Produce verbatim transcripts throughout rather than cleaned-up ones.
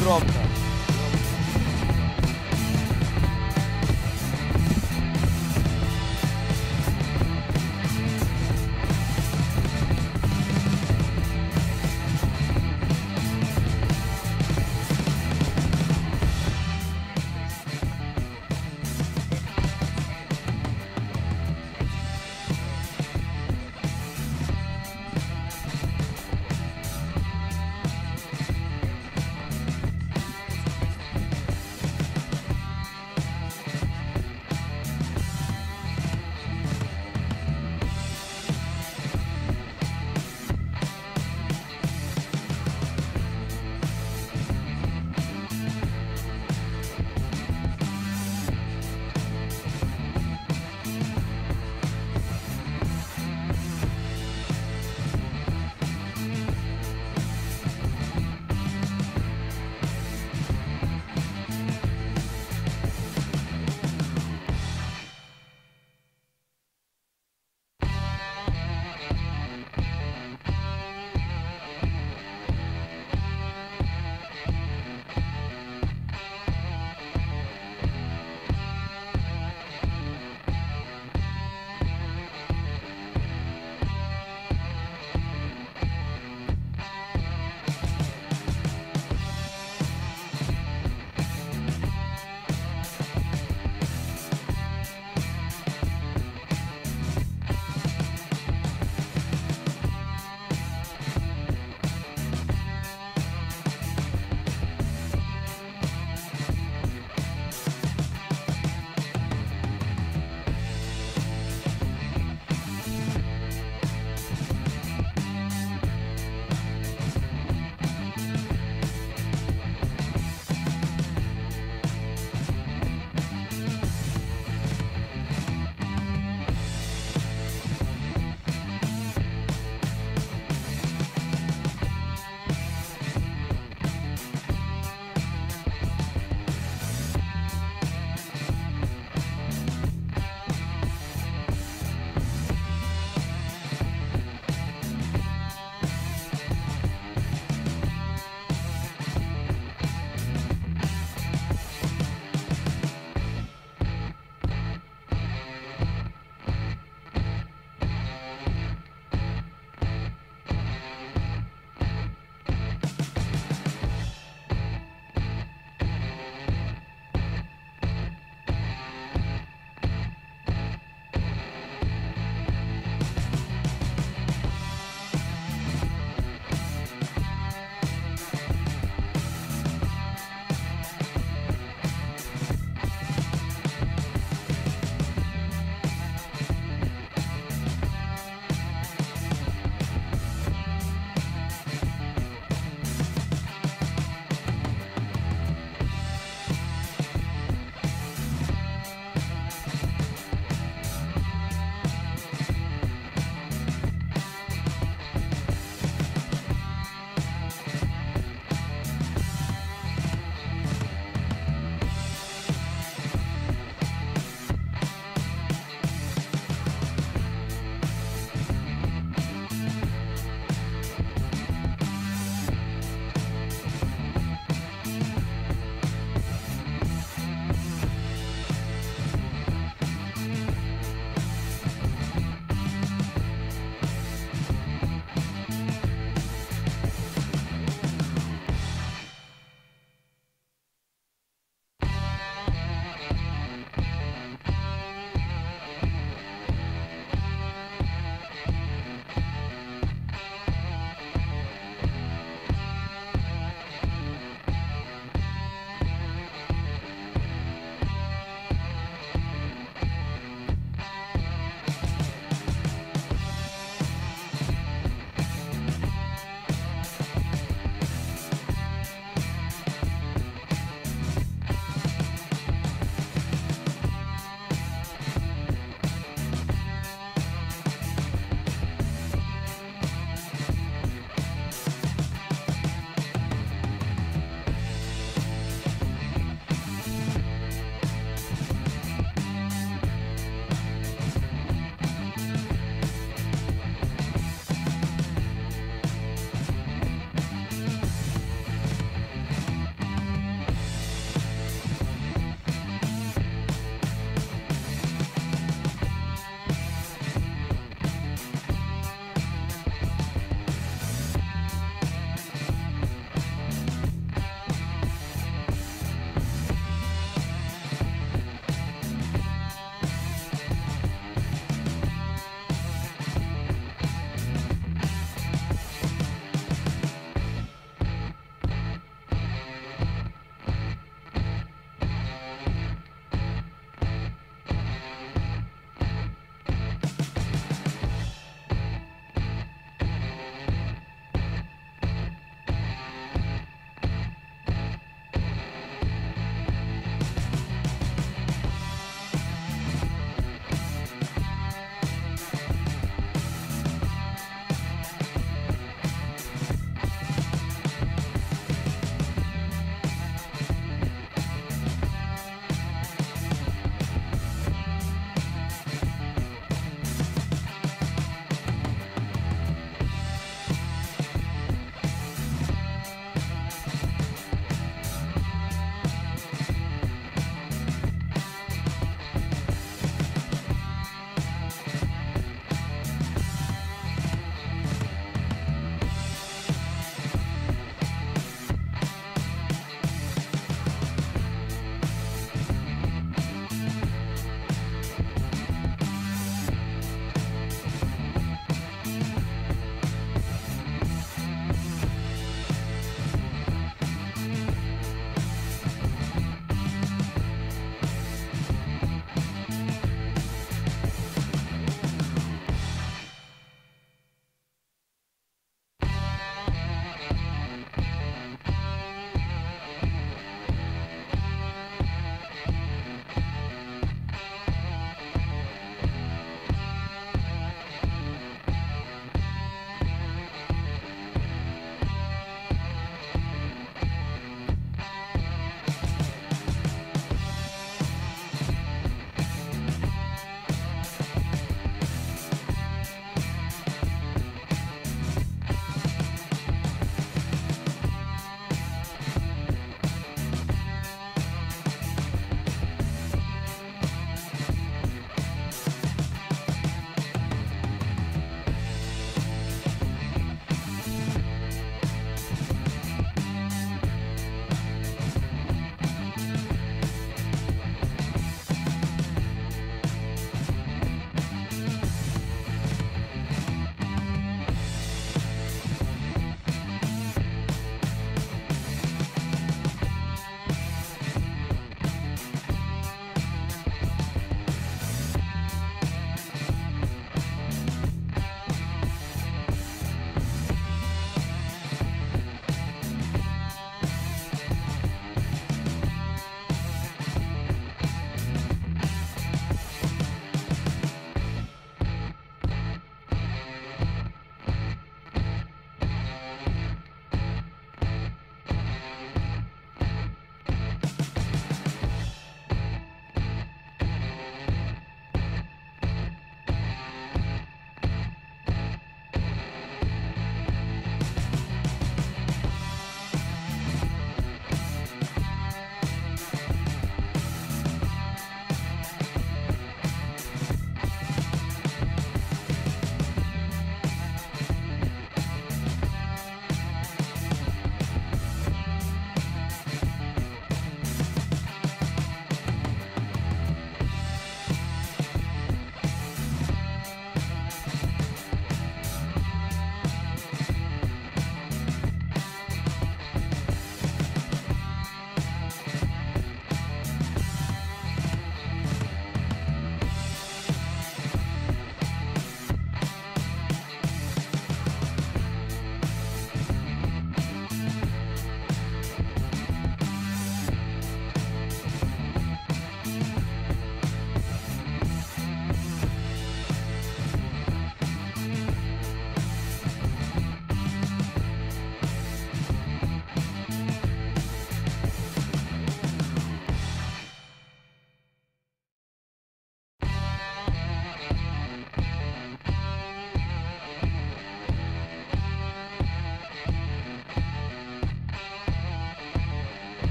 громко.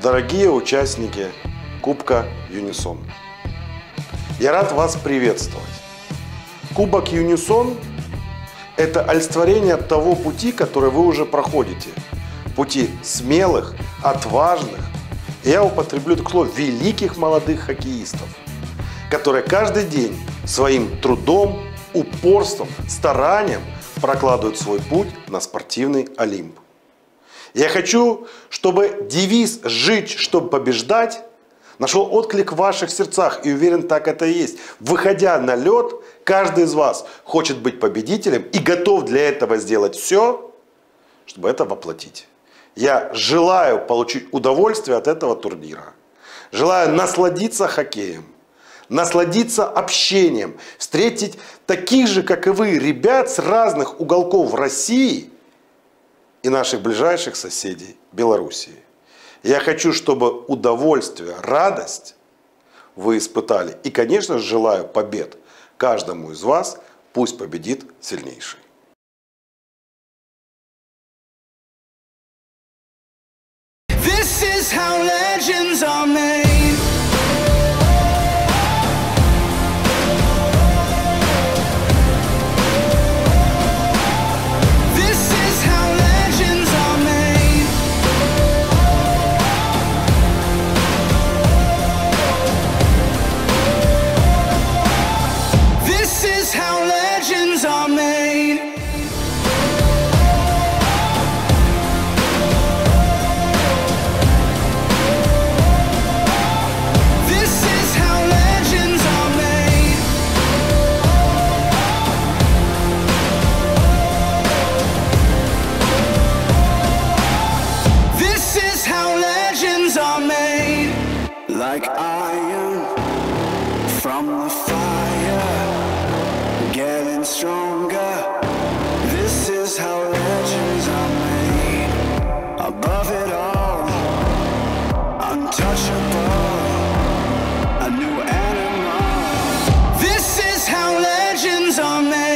Дорогие участники Кубка Юнисон, я рад вас приветствовать. Кубок Юнисон – это олицетворение того пути, который вы уже проходите. Пути смелых, отважных, я употреблю это слово, великих молодых хоккеистов, которые каждый день своим трудом, упорством, старанием прокладывают свой путь на спортивный Олимп. Я хочу, чтобы девиз «Жить, чтобы побеждать» нашел отклик в ваших сердцах, и уверен, так это и есть. Выходя на лед, каждый из вас хочет быть победителем и готов для этого сделать все, чтобы это воплотить. Я желаю получить удовольствие от этого турнира. Желаю насладиться хоккеем, насладиться общением, встретить таких же, как и вы, ребят с разных уголков России и наших ближайших соседей Белоруссии. Я хочу, чтобы удовольствие, радость вы испытали. И, конечно, желаю побед каждому из вас. Пусть победит сильнейший. This is how legends are made. Like iron from the fire, getting stronger. This is how legends are made. Above it all, untouchable, a new animal. This is how legends are made.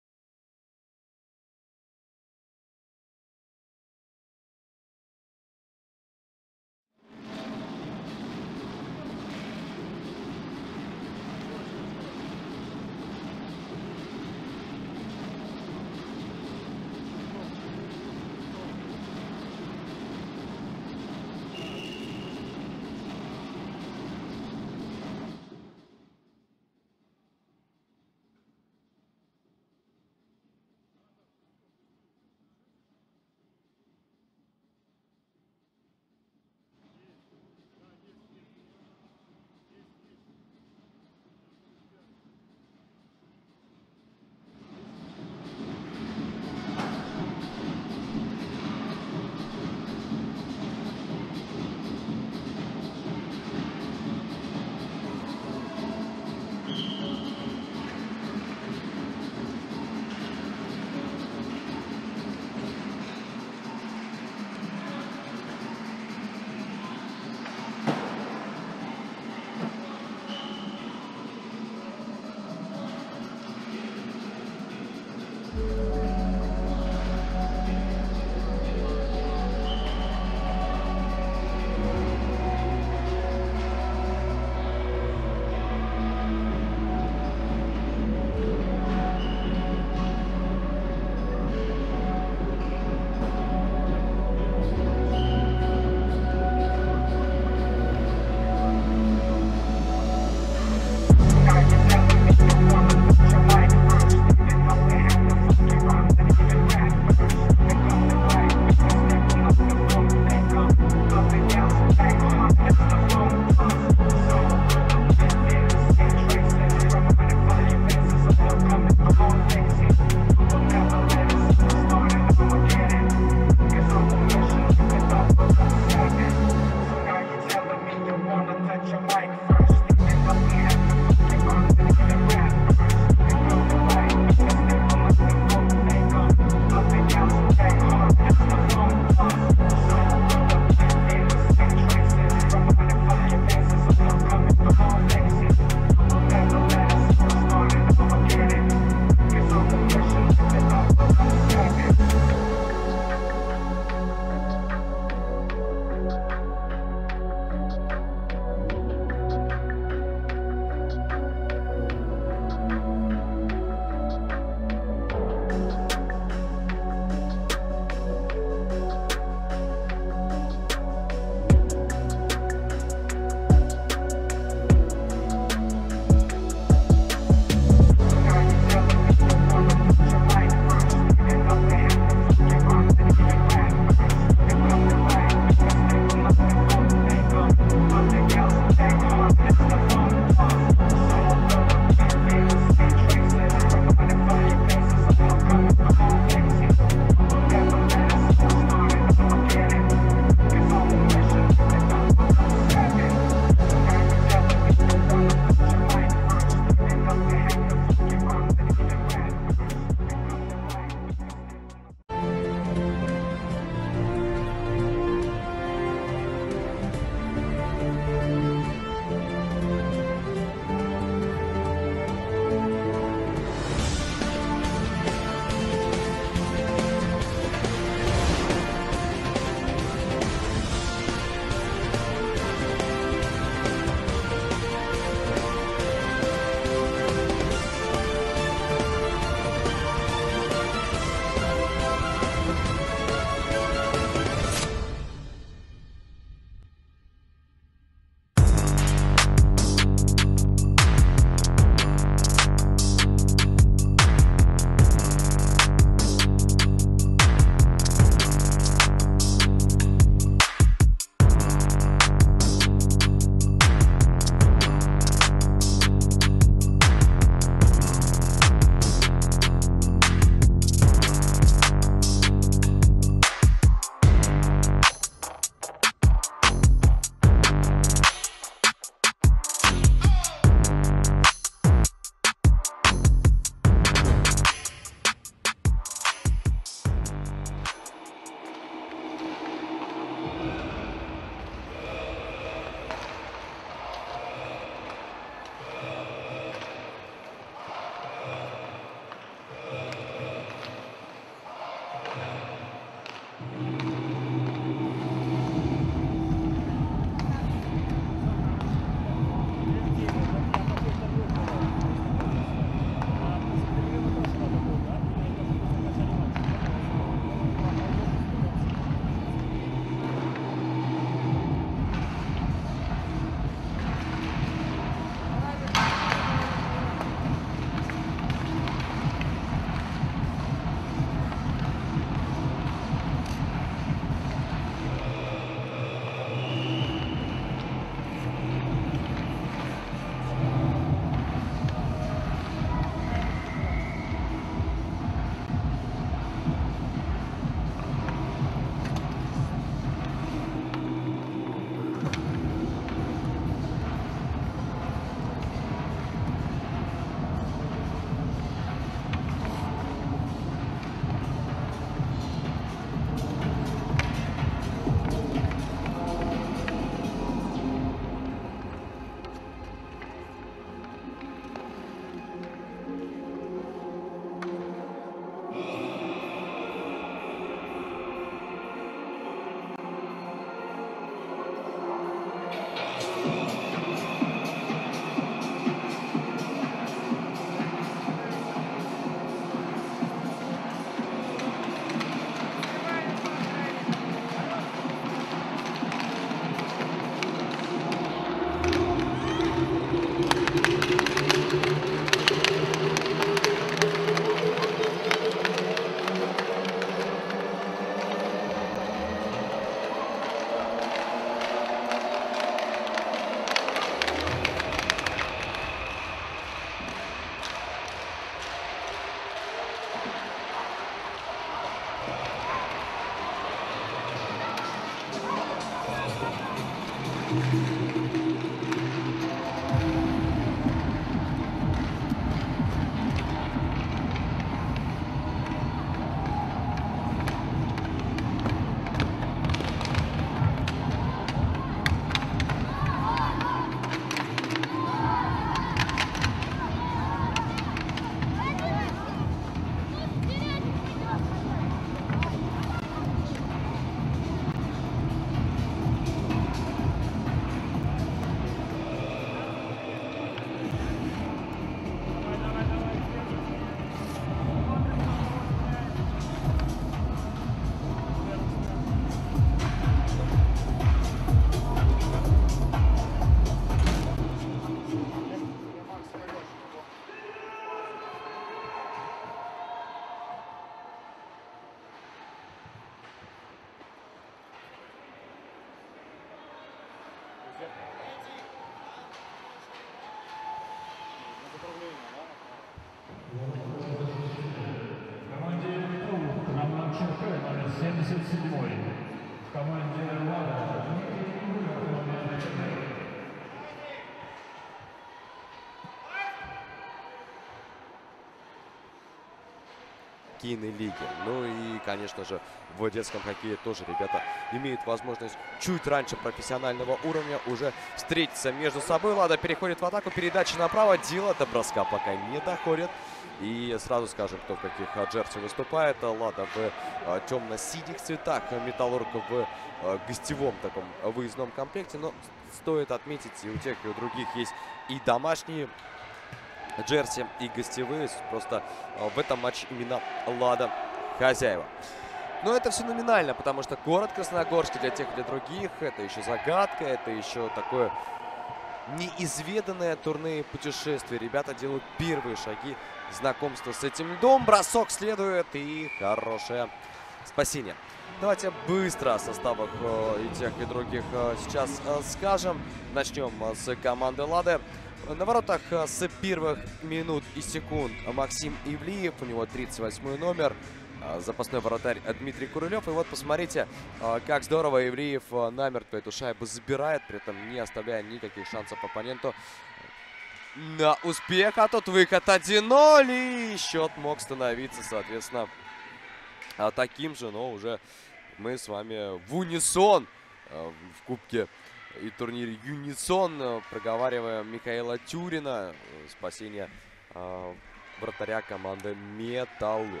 Хоккейной лиги. Ну и, конечно же, в детском хоккее тоже ребята имеют возможность чуть раньше профессионального уровня уже встретиться между собой. Лада переходит в атаку, передача направо, дело до броска пока не доходит. И сразу скажем, кто в каких джерси выступает. Лада в а, темно-синих цветах, Металлург в а, гостевом таком выездном комплекте. Но стоит отметить, и у тех, и у других есть и домашние джерси, и гостевые. Просто а, в этом матче именно Лада хозяева. Но это все номинально, потому что город Красногорск для тех, для других это еще загадка, это еще такое неизведанное турне путешествие. Ребята делают первые шаги знакомства с этим льдом. Бросок следует и хорошее спасение. Давайте быстро о составах э, и тех, и других э, сейчас э, скажем. Начнем э, с команды Лады. На воротах э, с первых минут и секунд Максим Ивлиев. У него тридцать восьмой номер. Э, запасной вратарь Дмитрий Курылев. И вот посмотрите, э, как здорово Ивлиев э, намертво эту шайбу забирает, при этом не оставляя никаких шансов оппоненту на успех. А тут выход один ноль. И счет мог становиться, соответственно, таким же, но уже мы с вами в унисон э, в кубке и турнире Юнисон э, проговариваем Михаила Тюрина. Э, спасение э, вратаря команды Металлург.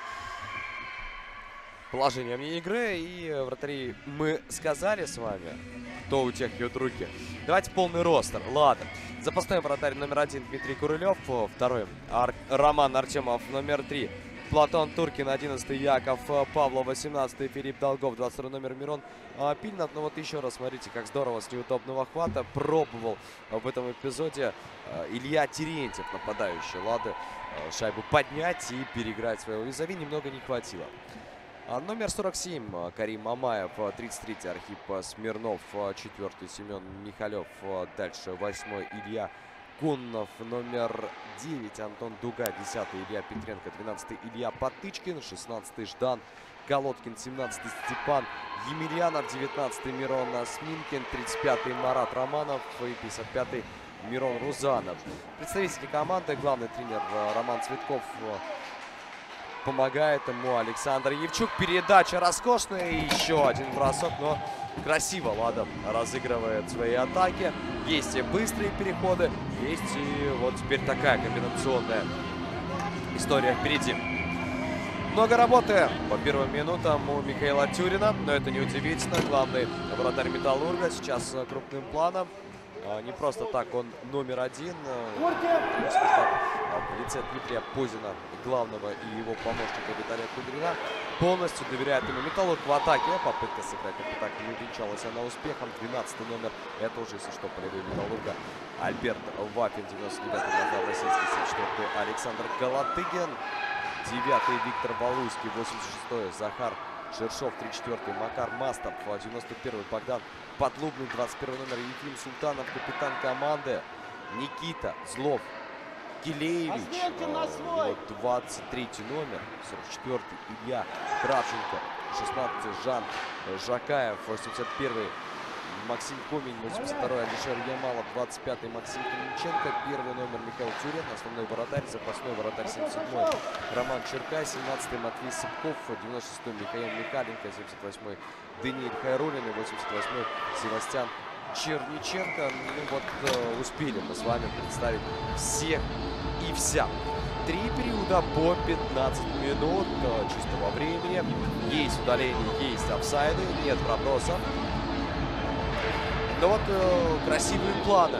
Положение вне игры и вратари мы сказали с вами, кто у тех и у других. Давайте полный ростер. Ладно. Запасной вратарь номер один Дмитрий Курылев. Второй Ар Роман Артемов. Номер три Платон Туркин. одиннадцатый Яков Павлов. восемнадцатый Филипп Долгов. двадцать второй номер Мирон Пильнат. Ну вот еще раз смотрите, как здорово с неудобного хвата пробовал в этом эпизоде Илья Терентьев, нападающий Лады, шайбу поднять и переиграть своего визави. Немного не хватило. Номер сорок семь Карим Мамаев, тридцать третий Архип Смирнов, четвертый Семен Михалев, дальше восьмой Илья Коннов, номер девять Антон Дуга, десятый Илья Петренко, двенадцатый Илья Потычкин, шестнадцатый Ждан Колодкин, семнадцатый Степан Емельянов, девятнадцатый Мирон Сминкин, тридцать пятый Марат Романов и пятьдесят пятый Мирон Рузанов. Представители команды, главный тренер Роман Цветков, помогает ему Александр Евчук. Передача роскошная и еще один бросок, но красиво Лада разыгрывает свои атаки. Есть и быстрые переходы, есть и вот теперь такая комбинационная история впереди. Много работы по первым минутам у Михаила Тюрина, но это не удивительно. Главный вратарь Металлурга сейчас крупным планом. Не просто так он номер один. В лице Дмитрия Позина, главного, и его помощника Виталия Кудрина полностью доверяет ему. Металлург в атаке. Попытка сыграть в атаке не увенчалась она успехом. двенадцатый номер. Это уже, если что, полевой Металлурга. Альберт Вафин. девяносто девятый Назар Российский. семьдесят четвёртый Александр Галатыгин. девятый Виктор Валуйский. восемьдесят шестой Захар Шершов. тридцать четвёртый Макар Мастов. девяносто первый Богдан Подлубный. двадцать первый номер Ефим Султанов. Капитан команды Никита Злов Килеевич. двадцать третий номер сорок четвёртый Илья Кравченко. шестнадцатый Жан Жакаев. восемьдесят первый Максим Комень. восемьдесят второй Алишер Ямалов. двадцать пятый Максим Каменченко. Первый номер Михаил Тюрин. Основной вратарь. Запасной вратарь семьдесят седьмой Роман Черкай. семнадцатый Матвей Сыпков. девяносто шестой Михаил Михаленко. семьдесят восьмой Даниэль Хайрулин. И восемьдесят восьмой Севастьян Черниченко. Ну вот э, успели мы с вами представить всех и вся. Три периода по пятнадцать минут э, чистого времени. Есть удаление, есть офсайды, нет пробросов. Но вот э, красивые планы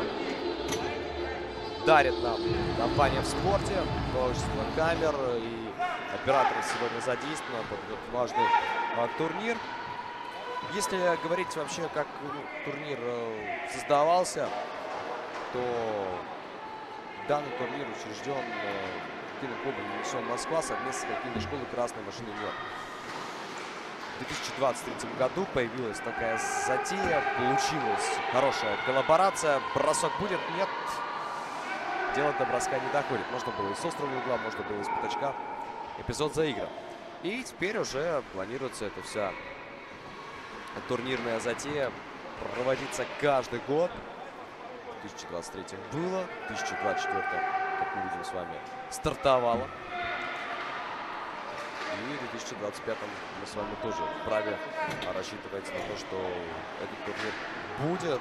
дарит нам компания в спорте. Множество камер и операторы сегодня задействованы под этот важный э, турнир. Если говорить вообще, как ну, турнир э, создавался, то данный турнир учрежден э, хоккейным клубом «Юнисон Москва» совместно с хоккейной школой «Красной машины Нью-Йорк». В две тысячи двадцать третьем году появилась такая затея, получилась хорошая коллаборация. Бросок будет? Нет. дело до броска не доходит. Можно было и с острого угла, можно было и с пятачка. Эпизод заигран. И теперь уже планируется эта вся турнирная затея проводиться каждый год. В две тысячи двадцать третьем было, в две тысячи двадцать четвёртом, как мы видим с вами, стартовало. И в две тысячи двадцать пятом мы с вами тоже вправе рассчитывать на то, что этот турнир будет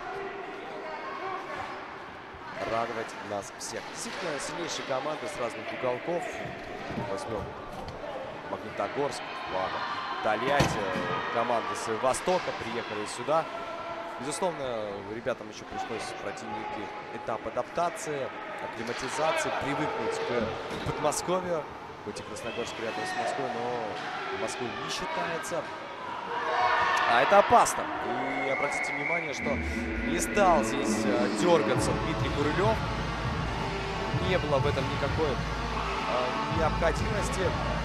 радовать нас всех. Действительно, сильнейшие команды с разных уголков. Возьмем Магнитогорск, ладно, Тольятти, команды с Востока приехали сюда. Безусловно, ребятам еще пришлось пройти некий этап адаптации, акклиматизации, привыкнуть к Подмосковью. Хоть и Красногорск рядом с Москвой, но Москвой не считается. А это опасно. И обратите внимание, что не стал здесь а, дергаться Дмитрий Гурылев. Не было в этом никакой а, необходимости.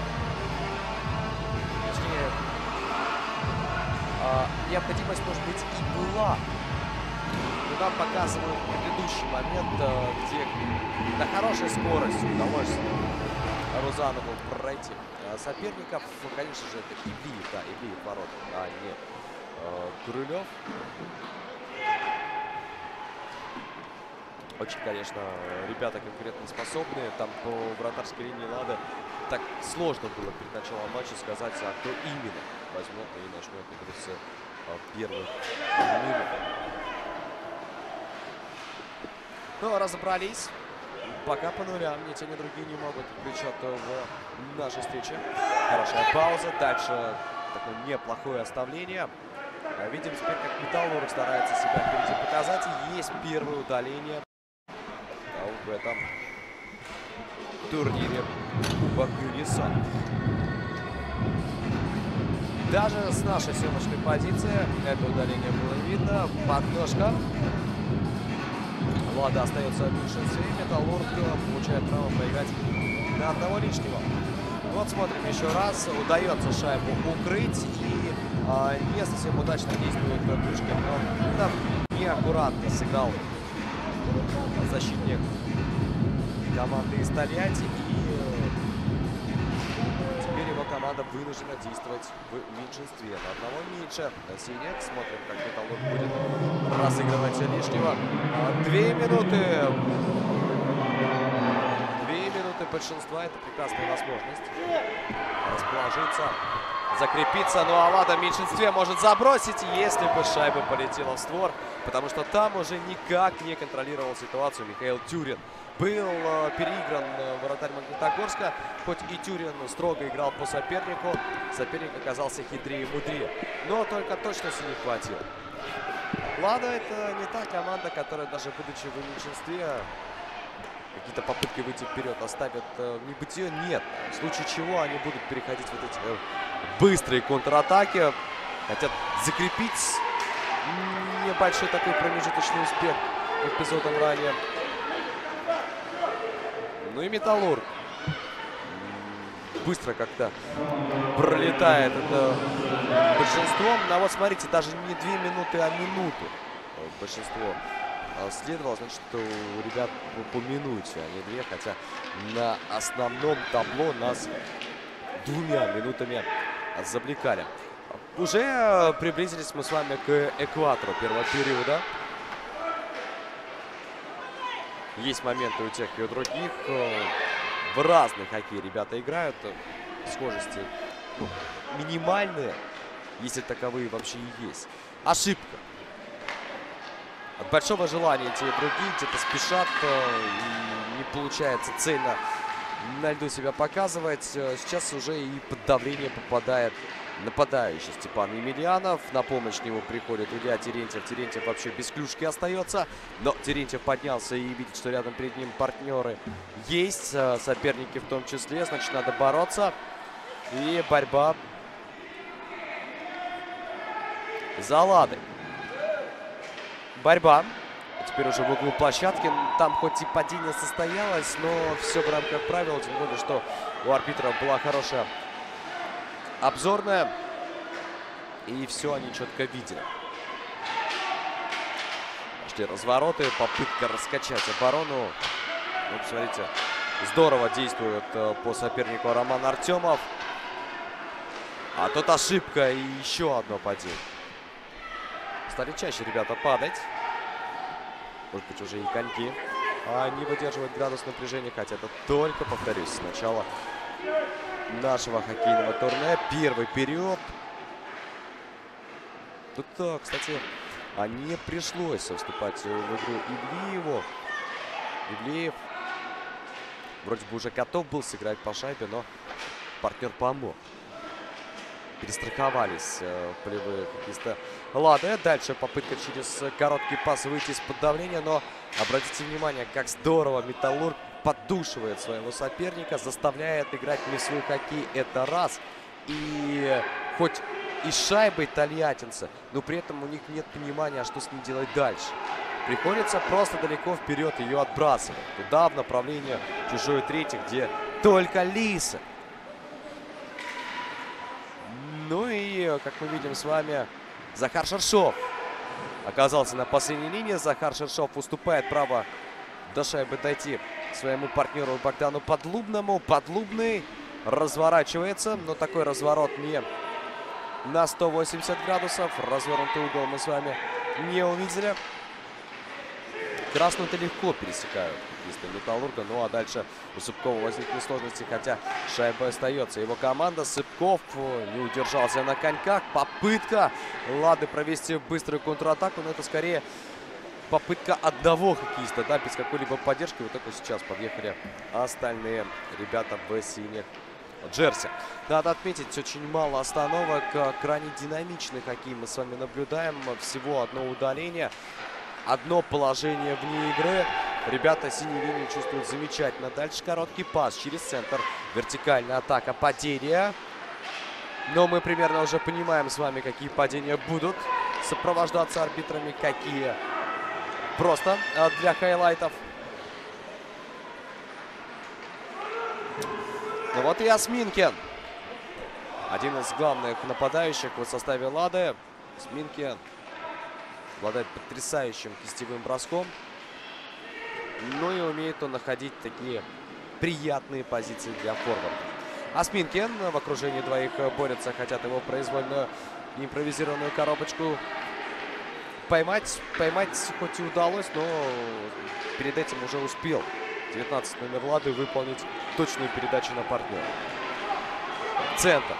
Точнее, а, необходимость, может быть, и была. Но нам показывают предыдущий момент, а, где на хорошей скорости удалось Рузанову пройти соперников. Ну, конечно же, это Ивлиев, да, Ивлиев ворот, а не э, Гурылев. Очень, конечно, ребята конкурентоспособные. Там по вратарской линии Лады так сложно было перед началом матча сказать, а кто именно возьмет и начнет игру с э, первых минут. Ну, разобрались. Пока по нулям, ни те, ни другие не могут включать в нашей встрече. Хорошая пауза. Дальше такое неплохое оставление. Видим теперь, как Металлург старается себя впереди показать. И есть первое удаление в этом турнире Кубок Юнисон. Даже с нашей съемочной позиции это удаление было видно. Подножка. Лада остается в меньшинстве. Металлург получает право проиграть на одного лишнего. Вот смотрим еще раз. Удается шайбу укрыть. И а, не совсем удачно действует Крышкин. Но там неаккуратно сыграл защитник команды из Тольятти. И теперь его команда вынуждена действовать в меньшинстве. На одного меньше. Синяк. Смотрим, как Металлург будет разыгрывать лишнего. Две минуты. Две минуты большинства. Это прекрасная возможность расположиться, закрепиться. Ну а Лада в меньшинстве может забросить, если бы шайба полетела в створ. Потому что там уже никак не контролировал ситуацию Михаил Тюрин. Был э, переигран э, вратарь Магнитогорска. Хоть и Тюрин строго играл по сопернику, соперник оказался хитрее и мудрее. Но только точности не хватило. Лада — это не та команда, которая даже будучи в меньшинстве, какие-то попытки выйти вперед оставят э, в небытие. Нет. В случае чего они будут переходить вот эти э, быстрые контратаки. Хотят закрепить небольшой такой промежуточный успех эпизодом ранее. Ну и Металлург быстро как-то пролетает это большинством. Но вот смотрите, даже не две минуты, а минуту большинство следовало. Значит, что у ребят по, по минуте, а не две. Хотя на основном табло нас двумя минутами завлекали. Уже приблизились мы с вами к экватору первого периода. Есть моменты у тех и у других. В разный хоккей ребята играют. Схожести ну, минимальные, если таковые вообще и есть. Ошибка. От большого желания те и другие где-то спешат. И не получается цельно на льду себя показывать. Сейчас уже и под давление попадает нападающий Степан Емельянов. На помощь ему приходит Илья Терентьев. Терентьев вообще без клюшки остается. Но Терентьев поднялся и видит, что рядом перед ним партнеры есть. Соперники в том числе. Значит, надо бороться. И борьба за Ладой. Борьба. Теперь уже в углу площадки. Там хоть и падение состоялось, но все в рамках правил. Тем более, что у арбитров была хорошая обзорная. И все они четко видели. Пошли развороты. Попытка раскачать оборону. Ну, посмотрите, здорово действует э, по сопернику Роман Артемов. А тут ошибка и еще одно падение. Стали чаще ребята падать. Может быть, уже и коньки. Они выдерживают градус напряжения, хотя это только, повторюсь, с начала нашего хоккейного турнира. Первый период. Тут, кстати, не пришлось вступать в игру Ивлееву. Ивлеев вроде бы уже готов был сыграть по шайбе, но партнер помог. Перестраховались э, полевые хоккеисты Лады. Дальше попытка через короткий пас выйти из-под давления, но обратите внимание, как здорово Металлург поддушивает своего соперника, заставляет играть в свой хоккей. Это раз. И хоть и шайба тольяттинца, но при этом у них нет понимания, что с ней делать дальше. Приходится просто далеко вперед ее отбрасывать. Туда, в направлении чужой трети, где только Лисы. Ну и, как мы видим с вами, Захар Шершов оказался на последней линии. Захар Шершов уступает право до шайбы дойти своему партнеру Богдану Подлубному. Подлубный разворачивается, но такой разворот не на сто восемьдесят градусов. Развернутый угол мы с вами не увидели. Красную-то легко пересекают хоккеисты Металлурга. Ну а дальше у Сыпкова возникли сложности, хотя шайба остается. Его команда. Сыпков не удержался на коньках. Попытка Лады провести быструю контратаку, но это скорее попытка одного хоккеиста, да, без какой-либо поддержки. Вот только сейчас подъехали остальные ребята в синих джерси. Надо отметить, очень мало остановок. Крайне динамичный хоккей мы с вами наблюдаем. Всего одно удаление. Одно положение вне игры. Ребята синей линии чувствуют замечательно. Дальше короткий пас через центр. Вертикальная атака, падение. Но мы примерно уже понимаем с вами, какие падения будут сопровождаться арбитрами, какие просто для хайлайтов. Ну вот и Осминкин. Один из главных нападающих в составе Лады. Осминкин обладает потрясающим кистевым броском. Ну и умеет он находить такие приятные позиции для форварда. Осминкин в окружении двоих борется. Хотят его произвольную импровизированную коробочку поймать. Поймать хоть и удалось, но перед этим уже успел девятнадцатый номер Лады выполнить точную передачу на партнера. Центр.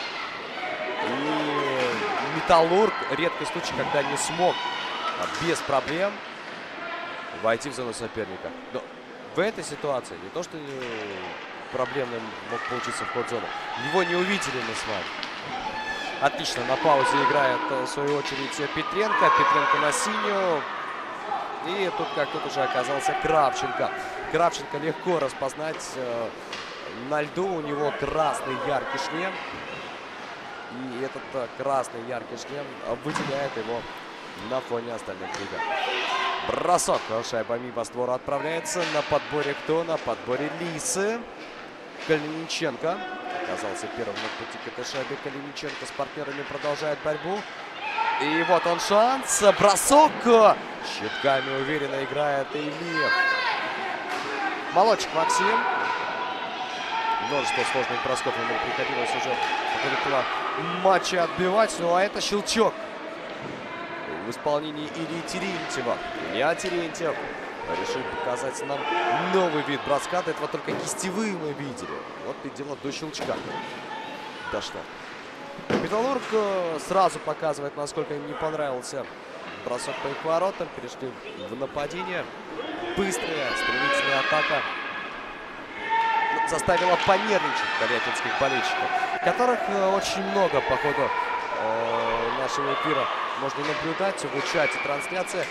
И Металлург редкий случай, когда не смог без проблем войти в зону соперника. Но в этой ситуации не то, что проблемным мог получиться вход в зону. Его не увидели мы с вами. Отлично, на паузе играет в свою очередь Петренко. Петренко на синюю. И тут как тут уже оказался Кравченко. Кравченко легко распознать. На льду у него красный яркий шлем. И этот красный яркий шлем выделяет его на фоне остальных ребят. Бросок. Шайба мимо створа отправляется. На подборе кто? На подборе Лисы. Калиниченко оказался первым на пути к этой шайбе. Калиниченко с партнерами продолжает борьбу. И вот он шанс. Бросок. Щитками уверенно играет Ивлеев. Молодчик Максим. Множество сложных бросков ему приходилось уже по ходу этого матча отбивать. Ну а это щелчок в исполнении Ильи Терентьева. Илья Терентьев решил показать нам новый вид броска. До этого только кистевые мы видели. Вот и дело до щелчка дошло. Металлург сразу показывает, насколько им не понравился бросок по их воротам. Перешли в нападение. Быстрая, стремительная атака заставила понервничать тольяттинских болельщиков, которых очень много по ходу э, нашего эфира можно наблюдать в чате трансляции.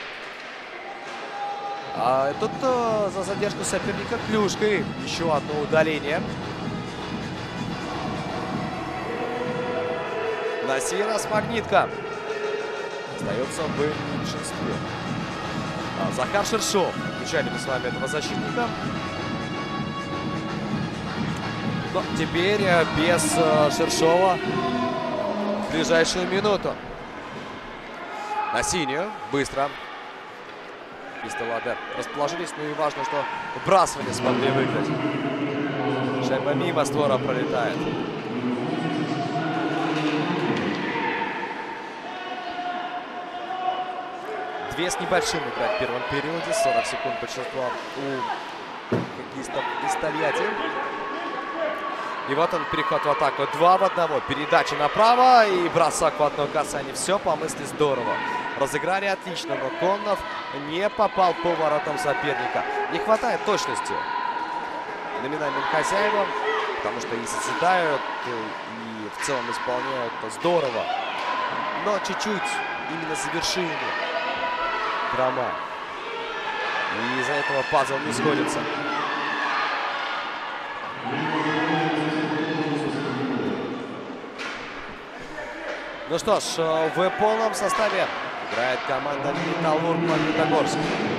А тут э, за задержку соперника Клюшкой еще одно удаление. На сей раз Магнитка остается в меньшинстве. А Захар Шершов. Включали мы с вами этого защитника. Но теперь без э, Шершова в ближайшую минуту. На синюю. Быстро. Футболисты Лады расположились. Ну и важно, что вбрасывание смогли выиграть. Шайба мимо створа пролетает. Две с небольшим играть в первом периоде. сорок секунд большинства у хоккеистов из Тольятти. И вот он, переход в атаку. Два в одного. Передача направо и бросок в одно касание. Все по мысли здорово. Разыграли отлично, но Коннов не попал по воротам соперника. Не хватает точности номинальным хозяевам, потому что и созидают, и в целом исполняют здорово. Но чуть-чуть именно завершение хрома. И из-за этого пазл не сходится. Ну что ж, в полном составе играет команда Металлург Магнитогорск.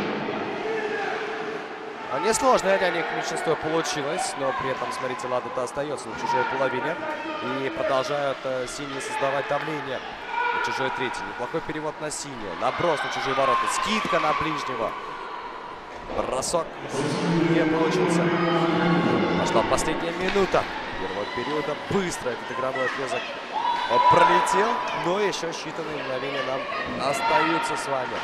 Несложное для них меньшинство получилось, но при этом, смотрите, Лада-то остается на чужой половине. И продолжают э, синие создавать давление на чужой третий. Неплохой перевод на синюю. Наброс на чужие ворота. Скидка на ближнего. Бросок не получился. Пошла последняя минута первого периода. Быстро этот игровой отрезок пролетел, но еще считанные мгновения нам остаются с вами.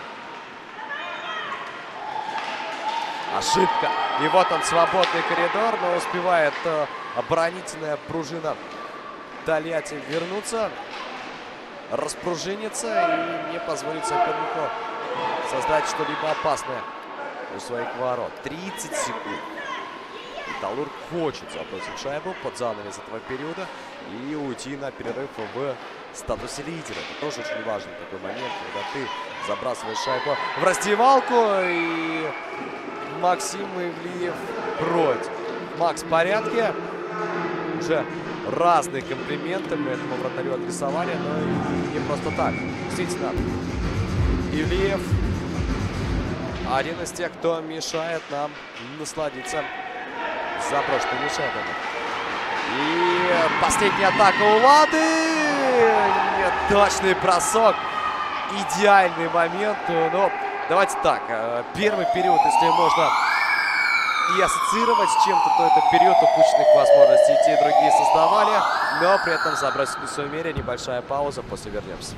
Ошибка. И вот он, свободный коридор, но успевает э, оборонительная пружина Тольятти вернуться, распружиниться и не позволить сопернику создать что-либо опасное у своих ворот. тридцать секунд. Металлург хочет забросить шайбу под занавес этого периода и уйти на перерыв в статусе лидера. Это тоже очень важный такой момент, когда ты забрасываешь шайбу в раздевалку, и Максим Ивлиев против. Макс в порядке. Уже разные комплименты мы этому вратарю адресовали, но не просто так. Действительно, Ивлиев один из тех, кто мешает нам насладиться заброшенными шайбами. И последняя атака у Лады. Нет, точный бросок. Идеальный момент. Но давайте так. Первый период, если можно и ассоциировать с чем-то, то это период упущенных возможностей. Те и другие создавали, но при этом забросить не сумели. Небольшая пауза, после вернемся.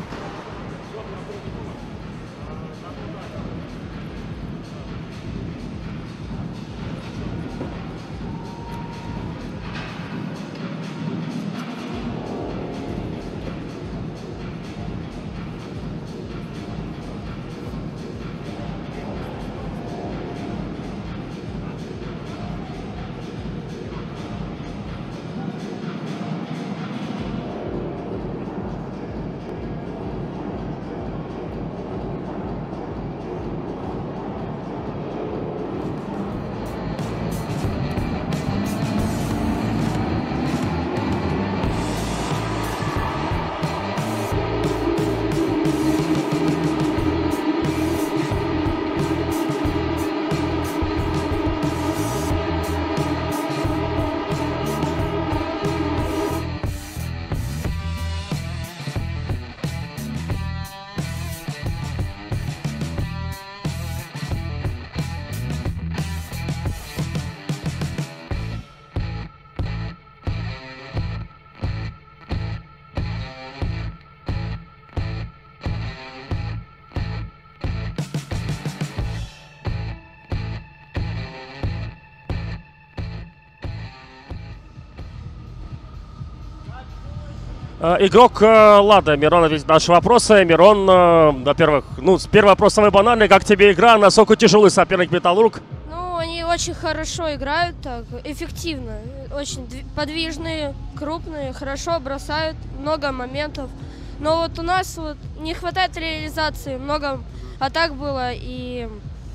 Игрок Лада, Мирон, ведь наши вопросы. Мирон, во-первых, ну, первый вопрос самый банальный. Как тебе игра? Насколько тяжелый соперник Металлург? Ну, они очень хорошо играют, так, эффективно. Очень подвижные, крупные, хорошо бросают, много моментов. Но вот у нас вот не хватает реализации, много атак было, и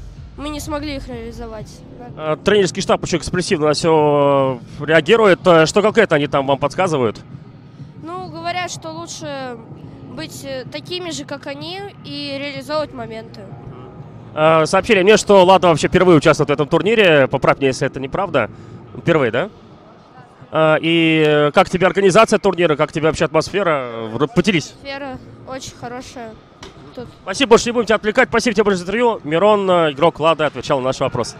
мы не смогли их реализовать. Тренерский штаб очень экспрессивно на все реагирует. Что конкретно они там вам подсказывают? Ну, говорят, что лучше быть такими же, как они, и реализовывать моменты. Сообщили мне, что Лада вообще впервые участвует в этом турнире. Поправь меня, если это неправда. Впервые, да? И как тебе организация турнира, как тебе вообще атмосфера? Поделись. Атмосфера очень хорошая. тут. Спасибо, больше не будем тебя отвлекать. Спасибо тебе большое за интервью. Мирон, игрок Лады, отвечал на наш вопрос.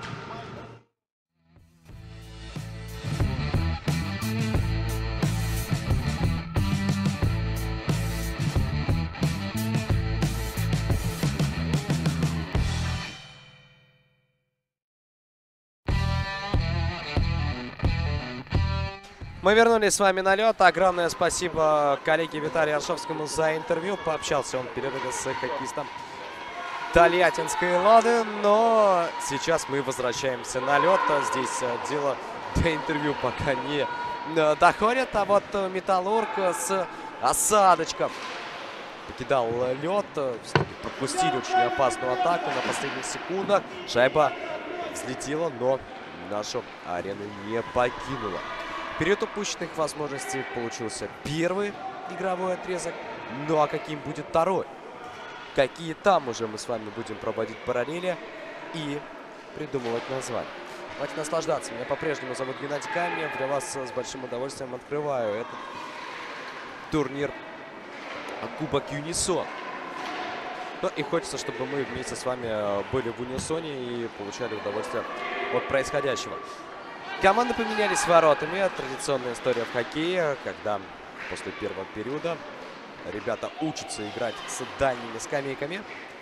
Мы вернулись с вами на лед. Огромное спасибо коллеге Виталию Аршавскому за интервью. Пообщался он перед этим с хоккеистом Тольяттинской Лады. Но сейчас мы возвращаемся на лед. Здесь дело до интервью пока не доходит. А вот Металлург с осадочком покидал лед. Пропустили очень опасную атаку на последних секундах. Шайба взлетела, но нашу арену не покинула. Период упущенных возможностей получился первый игровой отрезок. Ну а каким будет второй? Какие там уже мы с вами будем проводить параллели и придумывать название. Давайте наслаждаться. Меня по-прежнему зовут Геннадий Каменев. Для вас с большим удовольствием открываю этот турнир Кубок Юнисон. Ну и хочется, чтобы мы вместе с вами были в унисоне и получали удовольствие от происходящего. Команды поменялись воротами. Традиционная история в хоккее, когда после первого периода ребята учатся играть с дальними скамейками.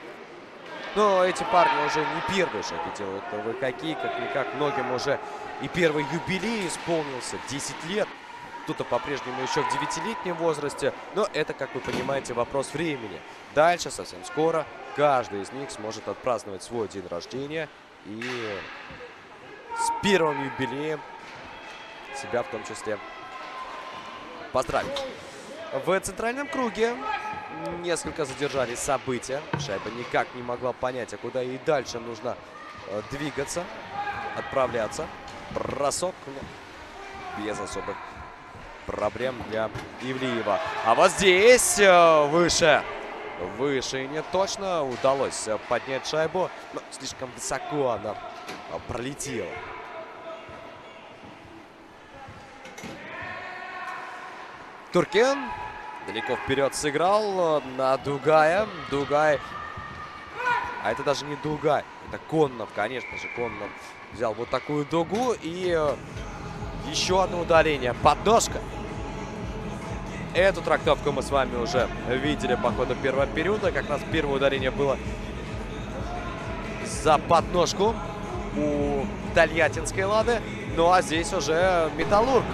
Но эти парни уже не первые шаги делают в хоккей. Как-никак многим уже и первый юбилей исполнился. десять лет. Кто-то по-прежнему еще в девятилетнем возрасте. Но это, как вы понимаете, вопрос времени. Дальше, совсем скоро, каждый из них сможет отпраздновать свой день рождения. И с первым юбилеем себя в том числе поздравить. В центральном круге несколько задержались события. Шайба никак не могла понять, а куда ей дальше нужно двигаться, отправляться. Бросок без особых проблем для Ивлиева. А вот здесь выше, выше и не точно удалось поднять шайбу, но слишком высоко она пролетела. Туркен далеко вперед сыграл на Дугая. Дугай. А это даже не Дугай. Это Коннов, конечно же. Коннов взял вот такую дугу. И еще одно удаление. Подножка. Эту трактовку мы с вами уже видели по ходу первого периода. Как раз первое ударение было за подножку у Тольяттинской Лады. Ну а здесь уже Металлург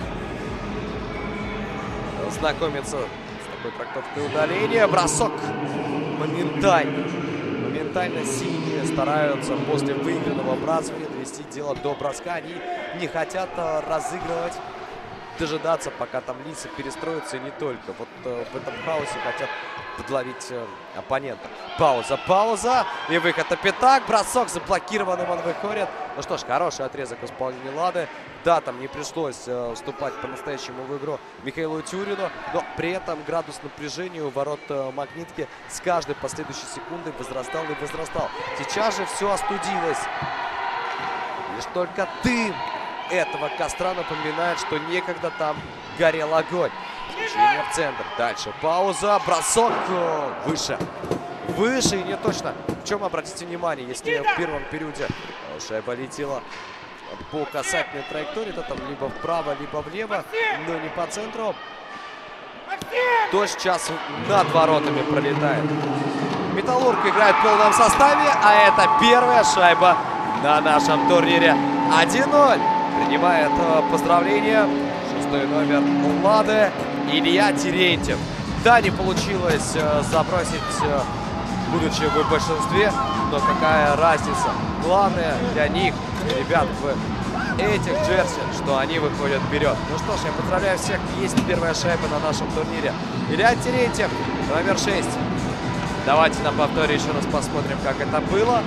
знакомится с такой трактовкой удаления. Бросок моментально. Моментально синие стараются после выигранного броска довести дело до броска. Они не хотят разыгрывать, дожидаться, пока там лица перестроятся, и не только. Вот э, в этом хаосе хотят подловить э, оппонента. Пауза, пауза. И выход на пятак. Бросок заблокированным он выходит. Ну что ж, хороший отрезок исполнения Лады. Да, там не пришлось э, вступать по-настоящему в игру Михаилу Тюрину. Но при этом градус напряжения у ворот э, Магнитки с каждой последующей секундой возрастал и возрастал. Сейчас же все остудилось. Лишь только дым этого костра напоминает, что некогда там горел огонь. Движение в центр. Дальше пауза. Бросок выше. Выше и не точно. В чем, обратите внимание, если в первом периоде шайба летела по касательной траектории, то там либо вправо, либо влево, но не по центру, то сейчас над воротами пролетает. Металлург играет в полном составе, а это первая шайба на нашем турнире. один ноль. Принимает поздравления шестой номер Лады Илья Терентьев. Да, не получилось забросить, будучи в большинстве, но какая разница. Главное для них, ребят, в этих джерси, что они выходят вперед. Ну что ж, я поздравляю всех. Есть первая шайба на нашем турнире. Илья Терентьев, номер шесть. Давайте на повторе еще раз посмотрим, как это было.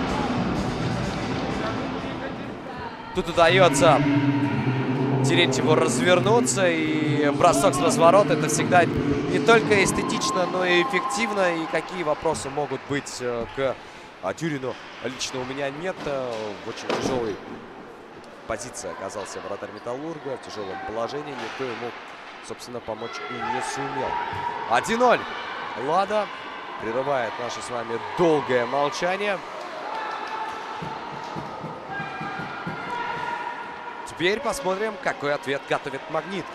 Тут удается Терентьеву развернуться, и бросок с разворота — это всегда не только эстетично, но и эффективно. И какие вопросы могут быть к Тюрину, лично у меня нет. В очень тяжелой позиции оказался вратарь Металлурга, в тяжелом положении. Никто ему, собственно, помочь и не сумел. один ноль. Лада прерывает наше с вами долгое молчание. Теперь посмотрим, какой ответ готовит Магнитка.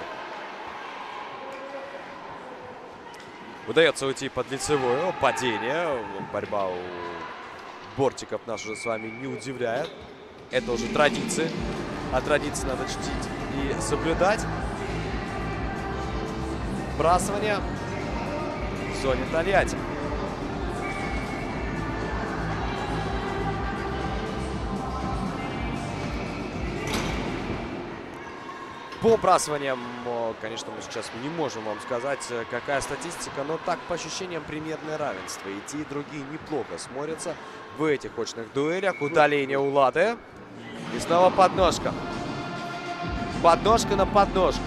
Удается уйти под лицевое падение. Борьба у бортиков нас уже с вами не удивляет. Это уже традиции. А традиции надо чтить и соблюдать. Вбрасывание в зоне Тольятти. По вбрасываниям, конечно, мы сейчас не можем вам сказать, какая статистика, но так, по ощущениям, примерное равенство. И те, и другие неплохо смотрятся в этих очных дуэлях. Удаление у Лады. И снова подножка. Подножка на подножку.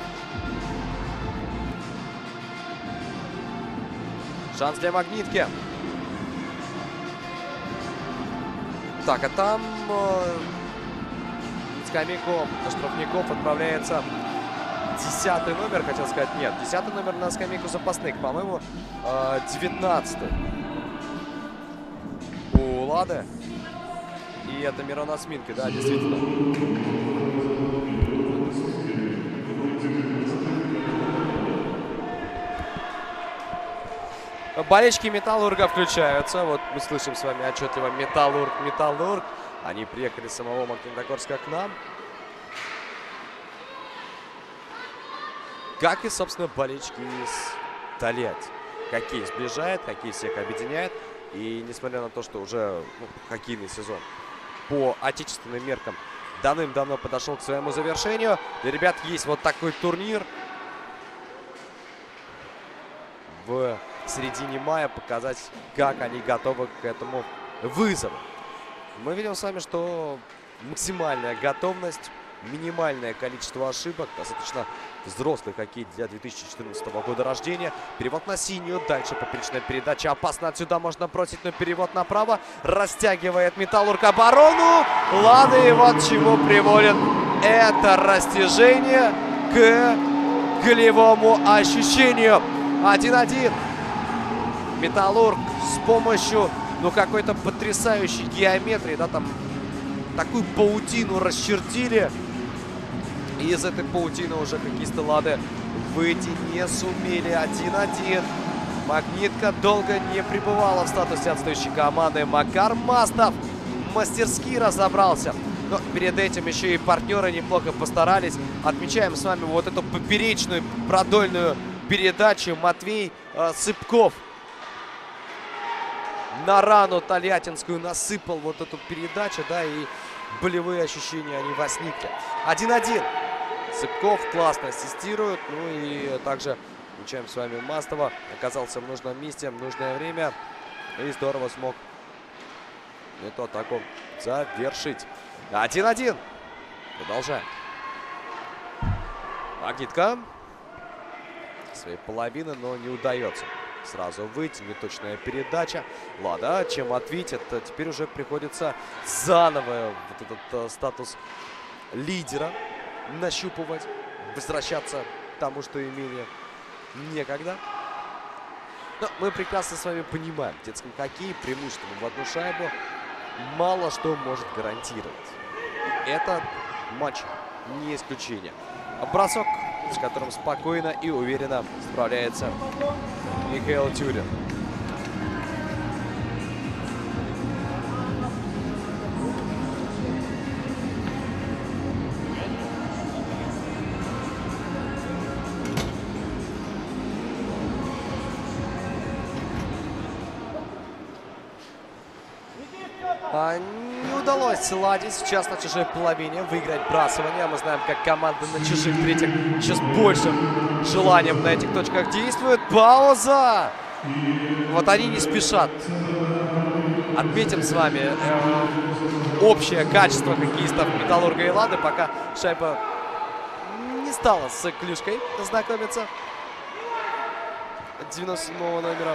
Шанс для Магнитки. Так, а там... скамейку штрафников отправляется десятый номер, хотел сказать, нет, десятый номер на скамейку запасных, по-моему, девятнадцатый у Лады. И это Мирон Осминки, да, действительно. Болельщики Металлурга включаются. Вот мы слышим с вами отчетливо Металлург, Металлург. Они приехали с самого Магнитогорска к нам. Как и, собственно, болельщики из Тольятти. Хоккей сближает, хоккей всех объединяет. И несмотря на то, что уже ну, хоккейный сезон по отечественным меркам давным-давно подошел к своему завершению, для ребят есть вот такой турнир. В середине мая показать, как они готовы к этому вызову. Мы видим с вами, что максимальная готовность, минимальное количество ошибок, достаточно взрослый хоккей для две тысячи четырнадцатого года рождения. Перевод на синюю, дальше поперечная передача, опасно отсюда можно бросить, но перевод направо, растягивает Металлург оборону. Лада, и вот чему приводит это растяжение к голевому ощущению. один-один. Металлург с помощью ну какой-то потрясающей геометрии, да, там такую паутину расчертили. И из этой паутины уже хоккеисты Лады выйти не сумели. один-один. Магнитка долго не пребывала в статусе отстающей команды. Макар Мастов мастерски разобрался. Но перед этим еще и партнеры неплохо постарались. Отмечаем с вами вот эту поперечную продольную передачу. Матвей э, Сыпков на рану тольяттинскую насыпал вот эту передачу, да, и болевые ощущения они возникли. один-один. Сыпков классно ассистирует. Ну и также включаем с вами Мастова. Оказался в нужном месте, в нужное время. И здорово смог эту атаку завершить. один-один. Продолжаем. Магнитка. Своей половины, но не удается сразу выйти. Неточная передача. Лада, чем ответит, теперь уже приходится заново вот этот uh, статус лидера нащупывать, возвращаться к тому, что имели некогда. Но мы прекрасно с вами понимаем, в детском хоккее преимуществом в одну шайбу мало что может гарантировать. Этот матч не исключение. Бросок, с которым спокойно и уверенно справляется Михаил Тюрин. А не удалось Ладе сейчас на чужой половине выиграть бросование. Мы знаем, как команда на чужих третьих сейчас больше желанием на этих точках действует. Пауза! Вот они не спешат. Отметим с вами э, общее качество хоккеистов Металлурга и Лады, пока шайба не стала с клюшкой знакомиться. девяносто седьмого номера.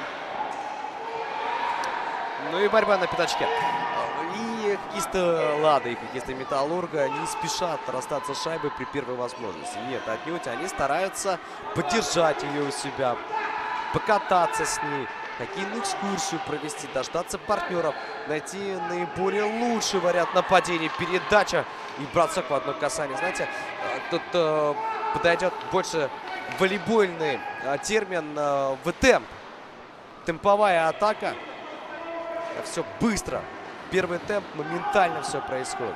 Ну и борьба на пятачке. И хоккеисты Лады, и хоккеисты Металлурга не спешат расстаться с шайбой при первой возможности. Нет, отнюдь. Они стараются поддержать ее у себя, покататься с ней. хоккейную экскурсию провести, дождаться партнеров, найти наиболее лучший вариант нападения, передача и бросок в одно касание. Знаете, тут э, подойдет больше волейбольный э, термин э, в темп. Темповая атака. Все быстро. Первый темп, моментально все происходит.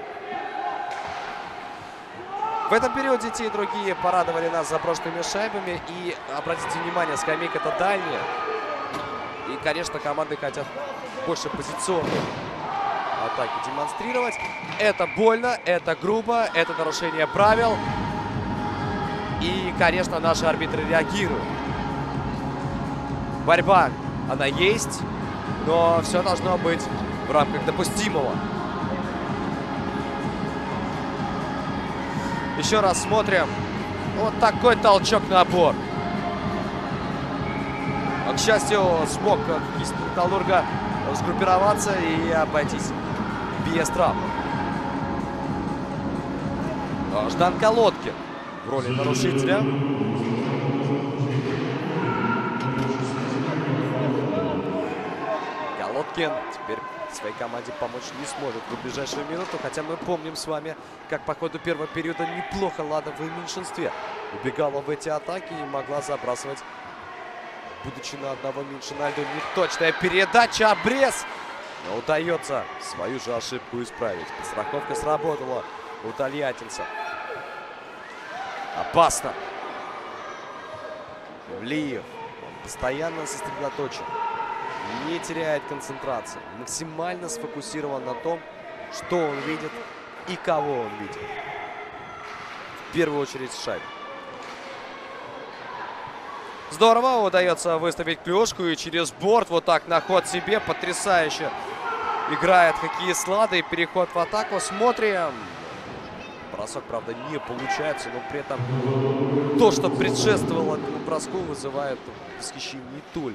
В этом периоде те и другие порадовали нас заброшенными шайбами. И обратите внимание, скамейка-то дальняя. И, конечно, команды хотят больше позиционной атаки демонстрировать. Это больно, это грубо, это нарушение правил. И, конечно, наши арбитры реагируют. Борьба, она есть, но все должно быть в рамках допустимого. Еще раз смотрим. Вот такой толчок на борт. К счастью, смог хоккеист Металлурга сгруппироваться и обойтись без травм. Ждан Колодкин в роли нарушителя. Колодкин теперь своей команде помочь не сможет в ближайшую минуту. Хотя мы помним с вами, как по ходу первого периода неплохо Лада в меньшинстве убегала в эти атаки и могла забрасывать, будучи на одного меньше на льду. Неточная передача, обрез. Но удается свою же ошибку исправить. Подстраховка сработала у тольяттинца. Опасно. Влиев постоянно сосредоточен. Не теряет концентрации. Максимально сфокусирован на том, что он видит и кого он видит. В первую очередь шайбу. Здорово, удается выставить клюшку и через борт вот так на ход себе. Потрясающе играет хоккеист Лада и переход в атаку. Смотрим. Бросок, правда, не получается, но при этом то, что предшествовало этому броску, вызывает восхищение не только.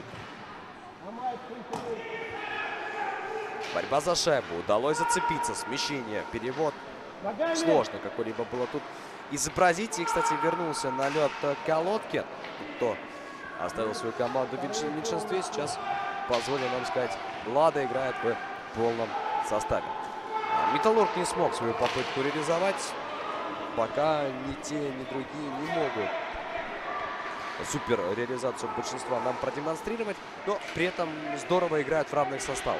Борьба за шайбу. Удалось зацепиться. Смещение, перевод. Сложно какой-либо было тут изобразить. И, кстати, вернулся на лед Колодкин. Кто оставил свою команду в меньшинстве. Сейчас, позволю нам сказать, Лада играет в полном составе. Металлург не смог свою попытку реализовать. Пока ни те, ни другие не могут супер реализацию большинства нам продемонстрировать. Но при этом здорово играют в равных составах.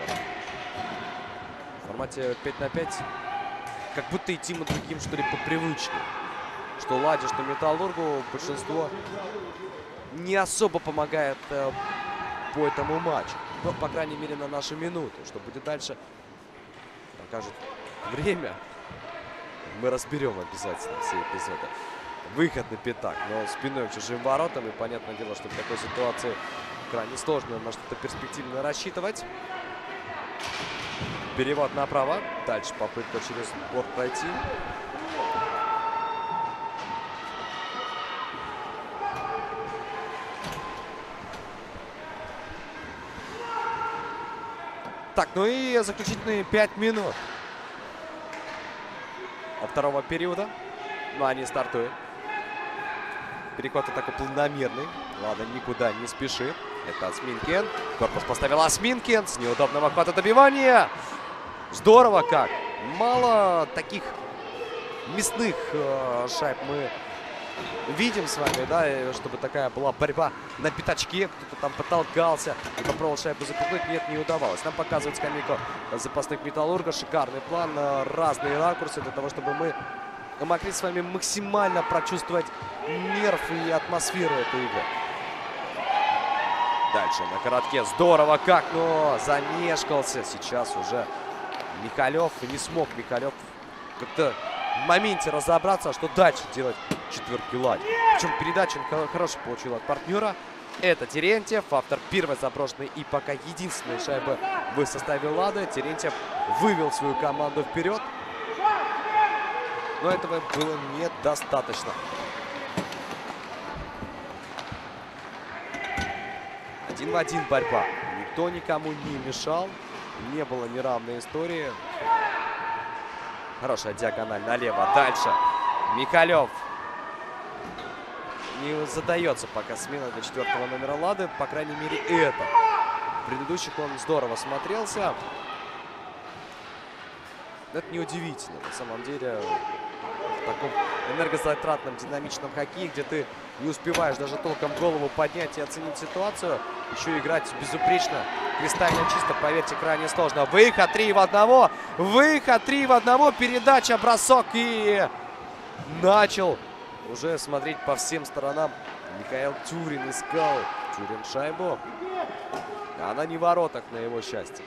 В формате пять на пять как будто идти мы другим, что ли, по привычке. Что Ладе, что Металлургу большинство не особо помогает э, по этому матчу. Но, по крайней мере, на наши минуты. Что будет дальше, покажет время. Мы разберем обязательно все эпизоды. Выход на пятак, но спиной к чужим воротам. И понятное дело, что в такой ситуации крайне сложно на что-то перспективно рассчитывать. Перевод направо. Дальше попытка через борт пройти. Так, ну и заключительные пять минут от второго периода. Ну, они стартуют. Переход в атаку планомерный. Ладно, никуда не спешит. Это Осминкин. Корпус поставил Осминкин. С неудобного хвата добивания. Здорово как. Мало таких мясных э, шайб мы видим с вами, да, чтобы такая была борьба на пятачке. Кто-то там потолкался и попробовал шайбу запихнуть. Нет, не удавалось. Нам показывают скамейку запасных Металлурга. Шикарный план, разные ракурсы для того, чтобы мы могли с вами максимально прочувствовать нерв и атмосферу этой игры. Дальше на коротке. Здорово как, но замешкался сейчас уже Михалев. И не смог Михалев как-то в моменте разобраться, что дальше делать четверки Ладе. Причем передачу он хорошо получил от партнера. Это Терентьев, автор первой заброшенной и пока единственной шайбы в составе Лады. Терентьев вывел свою команду вперед. Но этого было недостаточно. Один в один борьба. Никто никому не мешал. Не было неравной истории. Хорошая диагональ налево. Дальше Михалев. Не задается пока смена для четвертого номера Лады. По крайней мере, это В предыдущих он здорово смотрелся. Это неудивительно, на самом деле, в таком энергозатратном, динамичном хоккее, где ты не успеваешь даже толком голову поднять и оценить ситуацию, еще играть безупречно, кристально чисто, поверьте, крайне сложно. Выход три в одного, выход три в одного, передача, бросок и начал уже смотреть по всем сторонам. Михаил Тюрин искал, Тюрин шайбу, она не в воротах, на его счастье.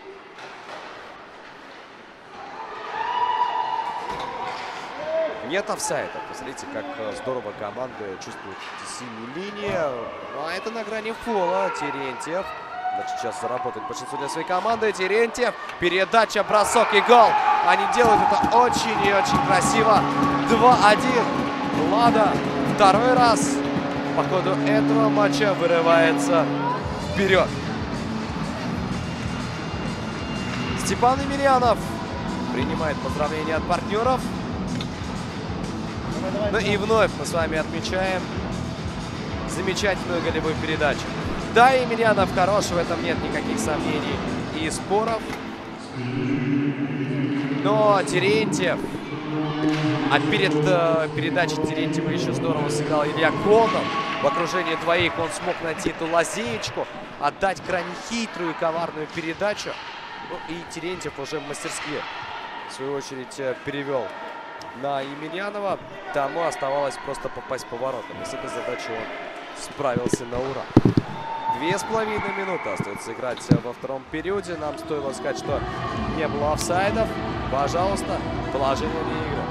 Нет офсайда. Посмотрите, как здорово команды чувствуют синюю линию. Ну, а это на грани фола. Терентьев. Значит, сейчас заработает большинство для своей команды. Терентьев. Передача, бросок и гол. Они делают это очень и очень красиво. два один. Лада второй раз по ходу этого матча вырывается вперед. Степан Емельянов принимает поздравления от партнеров. Ну и вновь мы с вами отмечаем замечательную голевую передачу. Да, Емельянов хорош, в этом нет никаких сомнений и споров. Но Терентьев, а перед э, передачей Терентьева еще здорово сыграл Илья Конов. В окружении двоих он смог найти эту лазеечку, отдать крайне хитрую и коварную передачу. Ну и Терентьев уже мастерски, в свою очередь, перевел на Емельянова. Тому оставалось просто попасть по воротам. И с этой задачей он справился на ура. Две с половиной минуты остается играть во втором периоде. Нам стоило сказать, что не было офсайдов. Пожалуйста, положение вне игры.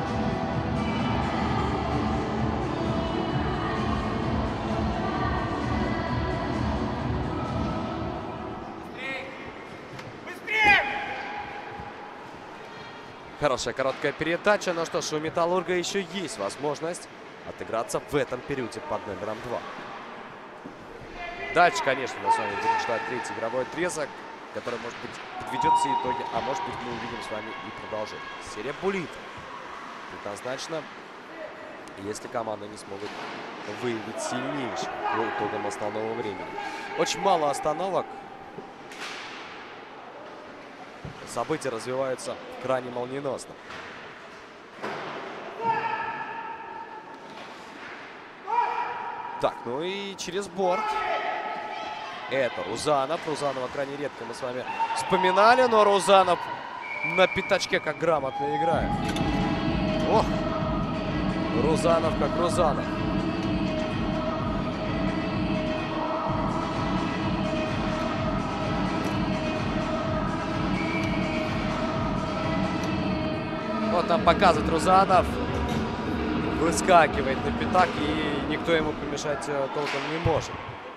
Хорошая короткая передача. Ну что ж, у Металлурга еще есть возможность отыграться в этом периоде под номером два. Дальше, конечно, мы с вами будем ждать третий игровой отрезок, который, может быть, подведет все итоги, а может быть, мы увидим с вами и продолжение. Серия буллит предназначена, если команды не смогут выявить сильнейших по итогам основного времени. Очень мало остановок. События развиваются крайне молниеносно. Так, ну и через борт. Это Рузанов. Рузанова крайне редко мы с вами вспоминали, но Рузанов на пятачке как грамотно играет. Ох! Рузанов как Рузанов. Вот там показывает Рузанов. Выскакивает на пятак, и никто ему помешать толком не может.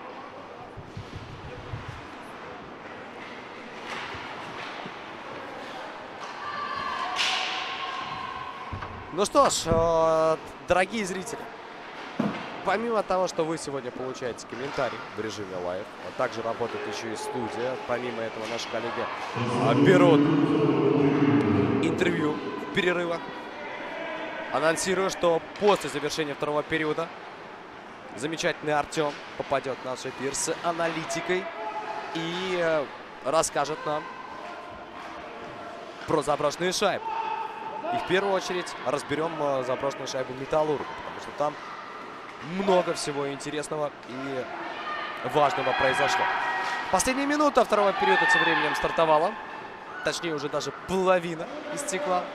Ну что ж, дорогие зрители, помимо того, что вы сегодня получаете комментарий в режиме лайв, а также работает еще и студия, помимо этого наши коллеги берут интервью в перерывах. Анонсирую, что после завершения второго периода замечательный Артем попадет в наш эфир с аналитикой и расскажет нам про заброшенные шайбы. И в первую очередь разберем заброшенную шайбу Металлурга, потому что там много всего интересного и важного произошло. Последняя минута второго периода тем временем стартовала. Точнее, уже даже половина истекла.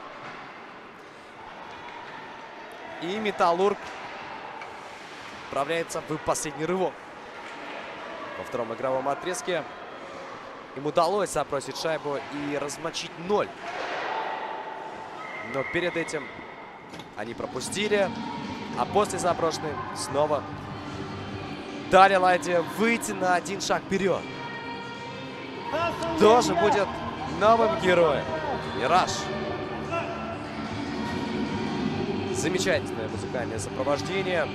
И Металлург отправляется в последний рывок. Во втором игровом отрезке им удалось забросить шайбу и размочить ноль. Но перед этим они пропустили. А после заброшенной снова дали Ладе выйти на один шаг вперед. Тоже будет новым героем. Мираж. Замечательное музыкальное сопровождение.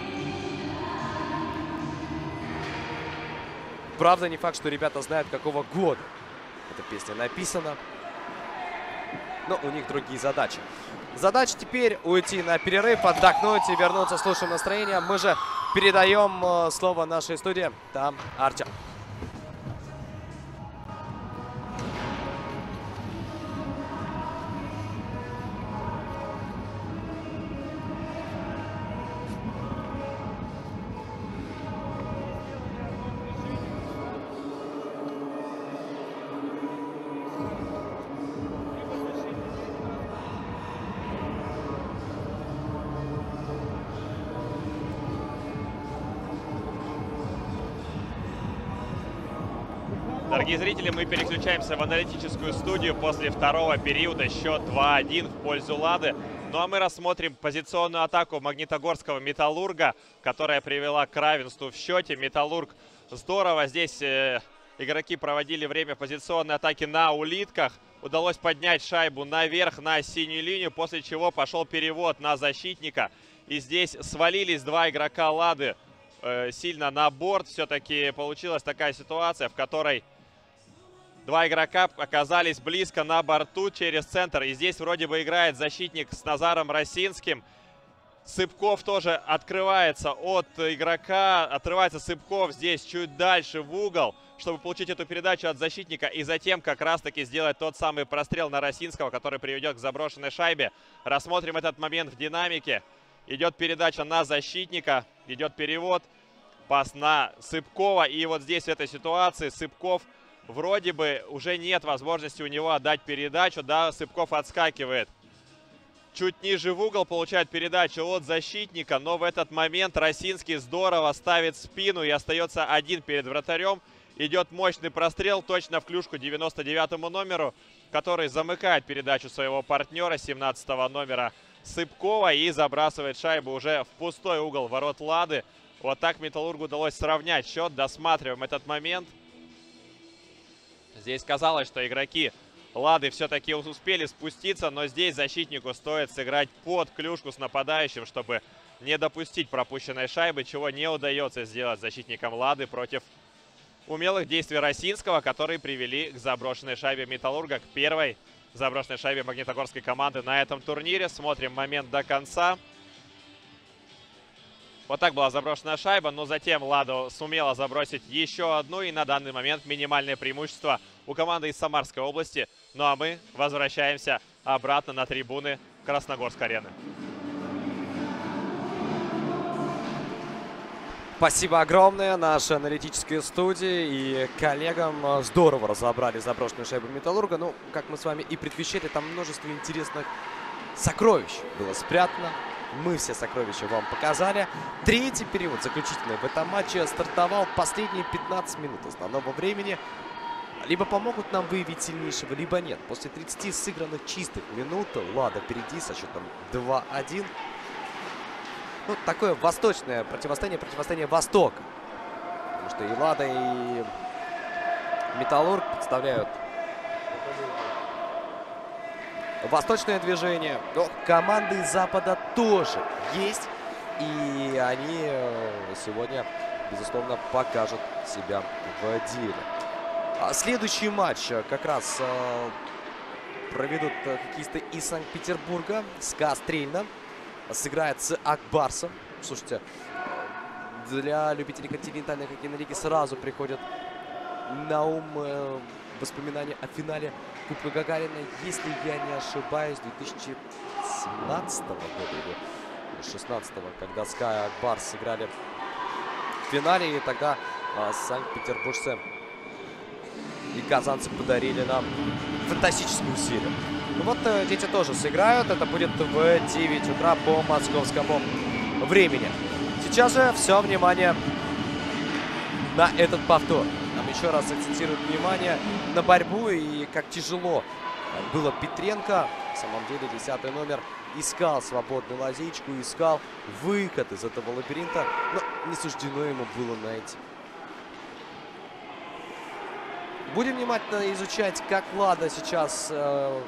Правда, не факт, что ребята знают, какого года эта песня написана. Но у них другие задачи. Задача теперь уйти на перерыв, отдохнуть и вернуться с лучшим настроением. Мы же передаем слово нашей студии. Там Артем. Дорогие зрители, мы переключаемся в аналитическую студию после второго периода. Счет два один в пользу Лады. Ну а мы рассмотрим позиционную атаку магнитогорского Металлурга, которая привела к равенству в счете. Металлург здорово здесь э, игроки проводили время позиционной атаки на улитках. Удалось поднять шайбу наверх на синюю линию, после чего пошел перевод на защитника. И здесь свалились два игрока Лады э, сильно на борт. Все-таки получилась такая ситуация, в которой два игрока оказались близко на борту через центр. И здесь вроде бы играет защитник с Назаром Росинским. Сыпков тоже открывается от игрока. Отрывается Сыпков здесь чуть дальше в угол, чтобы получить эту передачу от защитника. И затем как раз-таки сделать тот самый прострел на Росинского, который приведет к заброшенной шайбе. Рассмотрим этот момент в динамике. Идет передача на защитника. Идет перевод. Пас на Сыпкова. И вот здесь в этой ситуации Сыпков... Вроде бы уже нет возможности у него отдать передачу. Да, Сыпков отскакивает. Чуть ниже в угол получает передачу от защитника. Но в этот момент Росинский здорово ставит спину и остается один перед вратарем. Идет мощный прострел точно в клюшку девяносто девятому номеру, который замыкает передачу своего партнера, семнадцатого номера Сыпкова. И забрасывает шайбу уже в пустой угол ворот Лады. Вот так Металлургу удалось сравнять счет. Досматриваем этот момент. Здесь казалось, что игроки Лады все-таки успели спуститься, но здесь защитнику стоит сыграть под клюшку с нападающим, чтобы не допустить пропущенной шайбы, чего не удается сделать защитникам Лады против умелых действий Росинского, которые привели к заброшенной шайбе Металлурга, к первой заброшенной шайбе магнитогорской команды на этом турнире. Смотрим момент до конца. Вот так была заброшенная шайба, но затем Лада сумела забросить еще одну. И на данный момент минимальное преимущество у команды из Самарской области. Ну а мы возвращаемся обратно на трибуны Красногорской арены. Спасибо огромное нашей аналитической студии и коллегам. Здорово разобрали заброшенную шайбу Металлурга. Ну, как мы с вами и предвещали, там множество интересных сокровищ было спрятано. Мы все сокровища вам показали. Третий период, заключительный в этом матче, стартовал последние пятнадцать минут основного времени. Либо помогут нам выявить сильнейшего, либо нет. После тридцати сыгранных чистых минут Лада впереди со счетом два один. Ну, такое восточное противостояние, противостояние Востока. Потому что и Лада, и Металлург представляют восточное движение. Но команды из Запада тоже есть. И они сегодня, безусловно, покажут себя в деле. А следующий матч как раз э, проведут хоккеисты из Санкт-Петербурга. СКА Стрельна сыграет с Акбарсом. Слушайте, для любителей континентальной хоккейной лиги сразу приходят на ум э, воспоминания о финале Кубка Гагарина, если я не ошибаюсь, две тысячи семнадцатого года или шестнадцатого, когда СКА и Акбарс сыграли в финале, и тогда э, санкт-петербуржцы и казанцы подарили нам фантастическую серию. Ну вот э, дети тоже сыграют. Это будет в девять утра по московскому времени. Сейчас же все внимание на этот повтор. Нам еще раз акцентируют внимание на борьбу и как тяжело было Петренко. На самом деле десятый номер искал свободную лазейку, искал выход из этого лабиринта, но не суждено ему было найти. Будем внимательно изучать, как Лада сейчас э,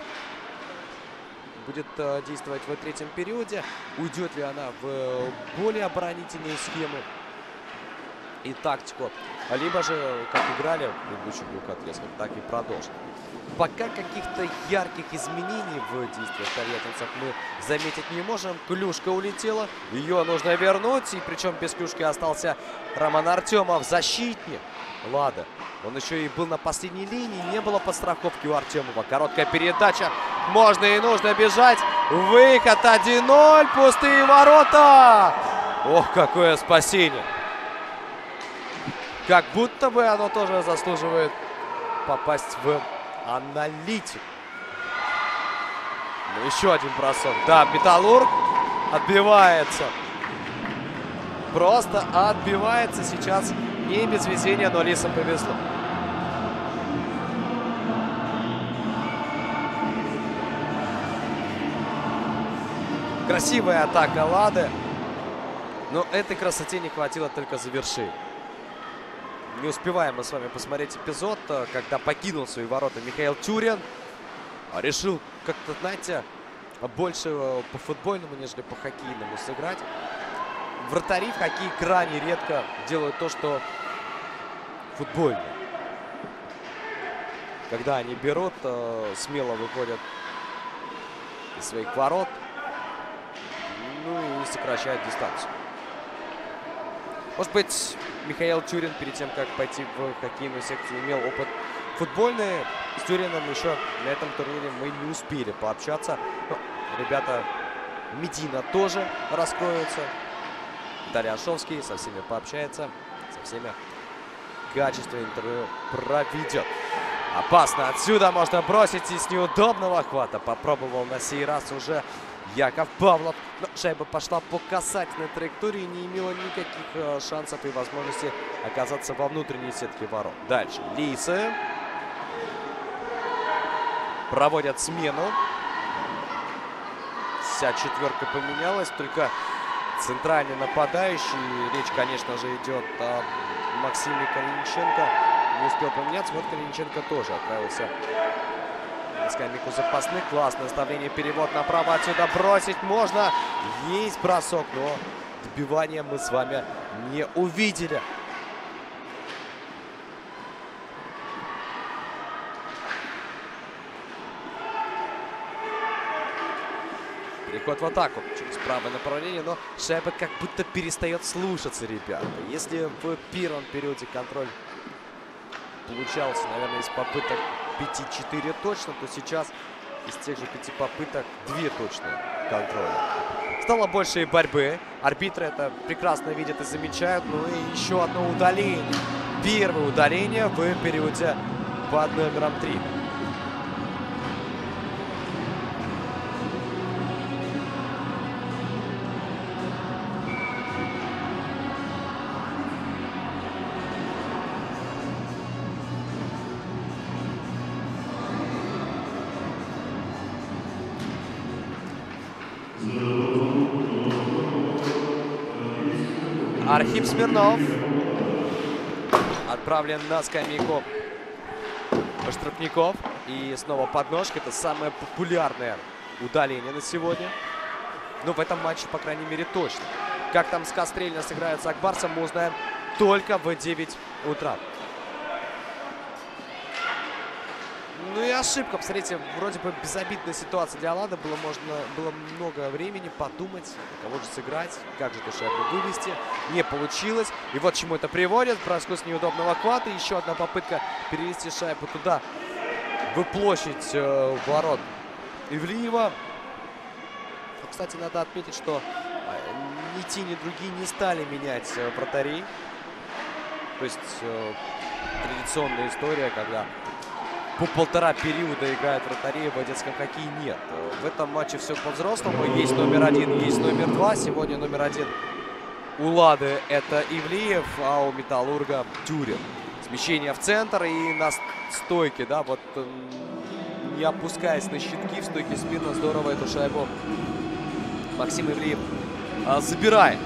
будет э, действовать в третьем периоде. Уйдет ли она в более оборонительные схемы и тактику. Либо же, как играли в предыдущих двух отрезках, так и продолжит. Пока каких-то ярких изменений в действиях тольяттинцев мы заметить не можем. Клюшка улетела. Ее нужно вернуть. И причем без клюшки остался Роман Артемов, защитник Лада. Он еще и был на последней линии. Не было подстраховки у Артемова. Короткая передача. Можно и нужно бежать. Выход один ноль. Пустые ворота. Ох, какое спасение. Как будто бы оно тоже заслуживает попасть в аналитику. Ну, еще один бросок. Да, Металлург отбивается. Просто отбивается сейчас. Не без везения, но Лисам повезло. Красивая атака Лады. Но этой красоте не хватило только завершить. Не успеваем мы с вами посмотреть эпизод, когда покинул свои ворота Михаил Тюрин. Решил как-то, знаете, больше по футбольному, нежели по хоккейному сыграть. Вратари в хоккее крайне редко делают то, что футбольно. Когда они берут, смело выходят из своих ворот, ну и сокращают дистанцию. Может быть, Михаил Тюрин перед тем, как пойти в хоккейную секцию, имел опыт футбольный. С Тюрином еще на этом турнире мы не успели пообщаться. Но ребята Медина тоже раскроются. Виталий Ашовский со всеми пообщается, со всеми качественное интервью проведет. Опасно. Отсюда можно бросить и с неудобного хвата. Попробовал на сей раз уже Яков Павлов. Но шайба пошла по касательной траектории и не имела никаких э, шансов и возможности оказаться во внутренней сетке ворот. Дальше. Лисы проводят смену. Вся четверка поменялась. Только центральный нападающий. Речь, конечно же, идет о Максиме Калиниченко. Не успел поменяться. Вот Калиниченко тоже отправился на скамейку запасных. Классное оставление. Перевод направо. Отсюда бросить можно. Есть бросок, но добивания мы с вами не увидели. Переход в атаку через правое направление, но шайба как будто перестает слушаться, ребята. Если в первом периоде контроль получался, наверное, из попыток пяти-четыре точно, то сейчас из тех же пяти попыток две точные контроля. Стало больше и борьбы. Арбитры это прекрасно видят и замечают. Ну и еще одно удаление. Первое удаление в периоде под номером три. Архип Смирнов отправлен на скамейку штрафников. И снова подножка. Это самое популярное удаление на сегодня. Но в этом матче, по крайней мере, точно. Как там скорострельно сыграют с Акбарсом, мы узнаем только в девять утра. Ну и ошибка. Посмотрите, вроде бы безобидная ситуация для Лады. Было, можно, было много времени подумать, кого же сыграть, как же эту шайбу вывести. Не получилось. И вот к чему это приводит. Бросок с неудобного хвата. Еще одна попытка перевести шайбу туда, в площадь э, ворот Ивлиева. Кстати, надо отметить, что ни те, ни другие не стали менять э, вратарей. То есть э, традиционная история, когда по полтора периода играют вратари в детском хоккее, нет. В этом матче все по-взрослому. Есть номер один, есть номер два. Сегодня номер один у Лады это Ивлиев, а у Металлурга Тюрин. Смещение в центр и на стойке, да, вот не опускаясь на щитки, в стойке смирно здорово эту шайбу Максим Ивлиев а, забирает.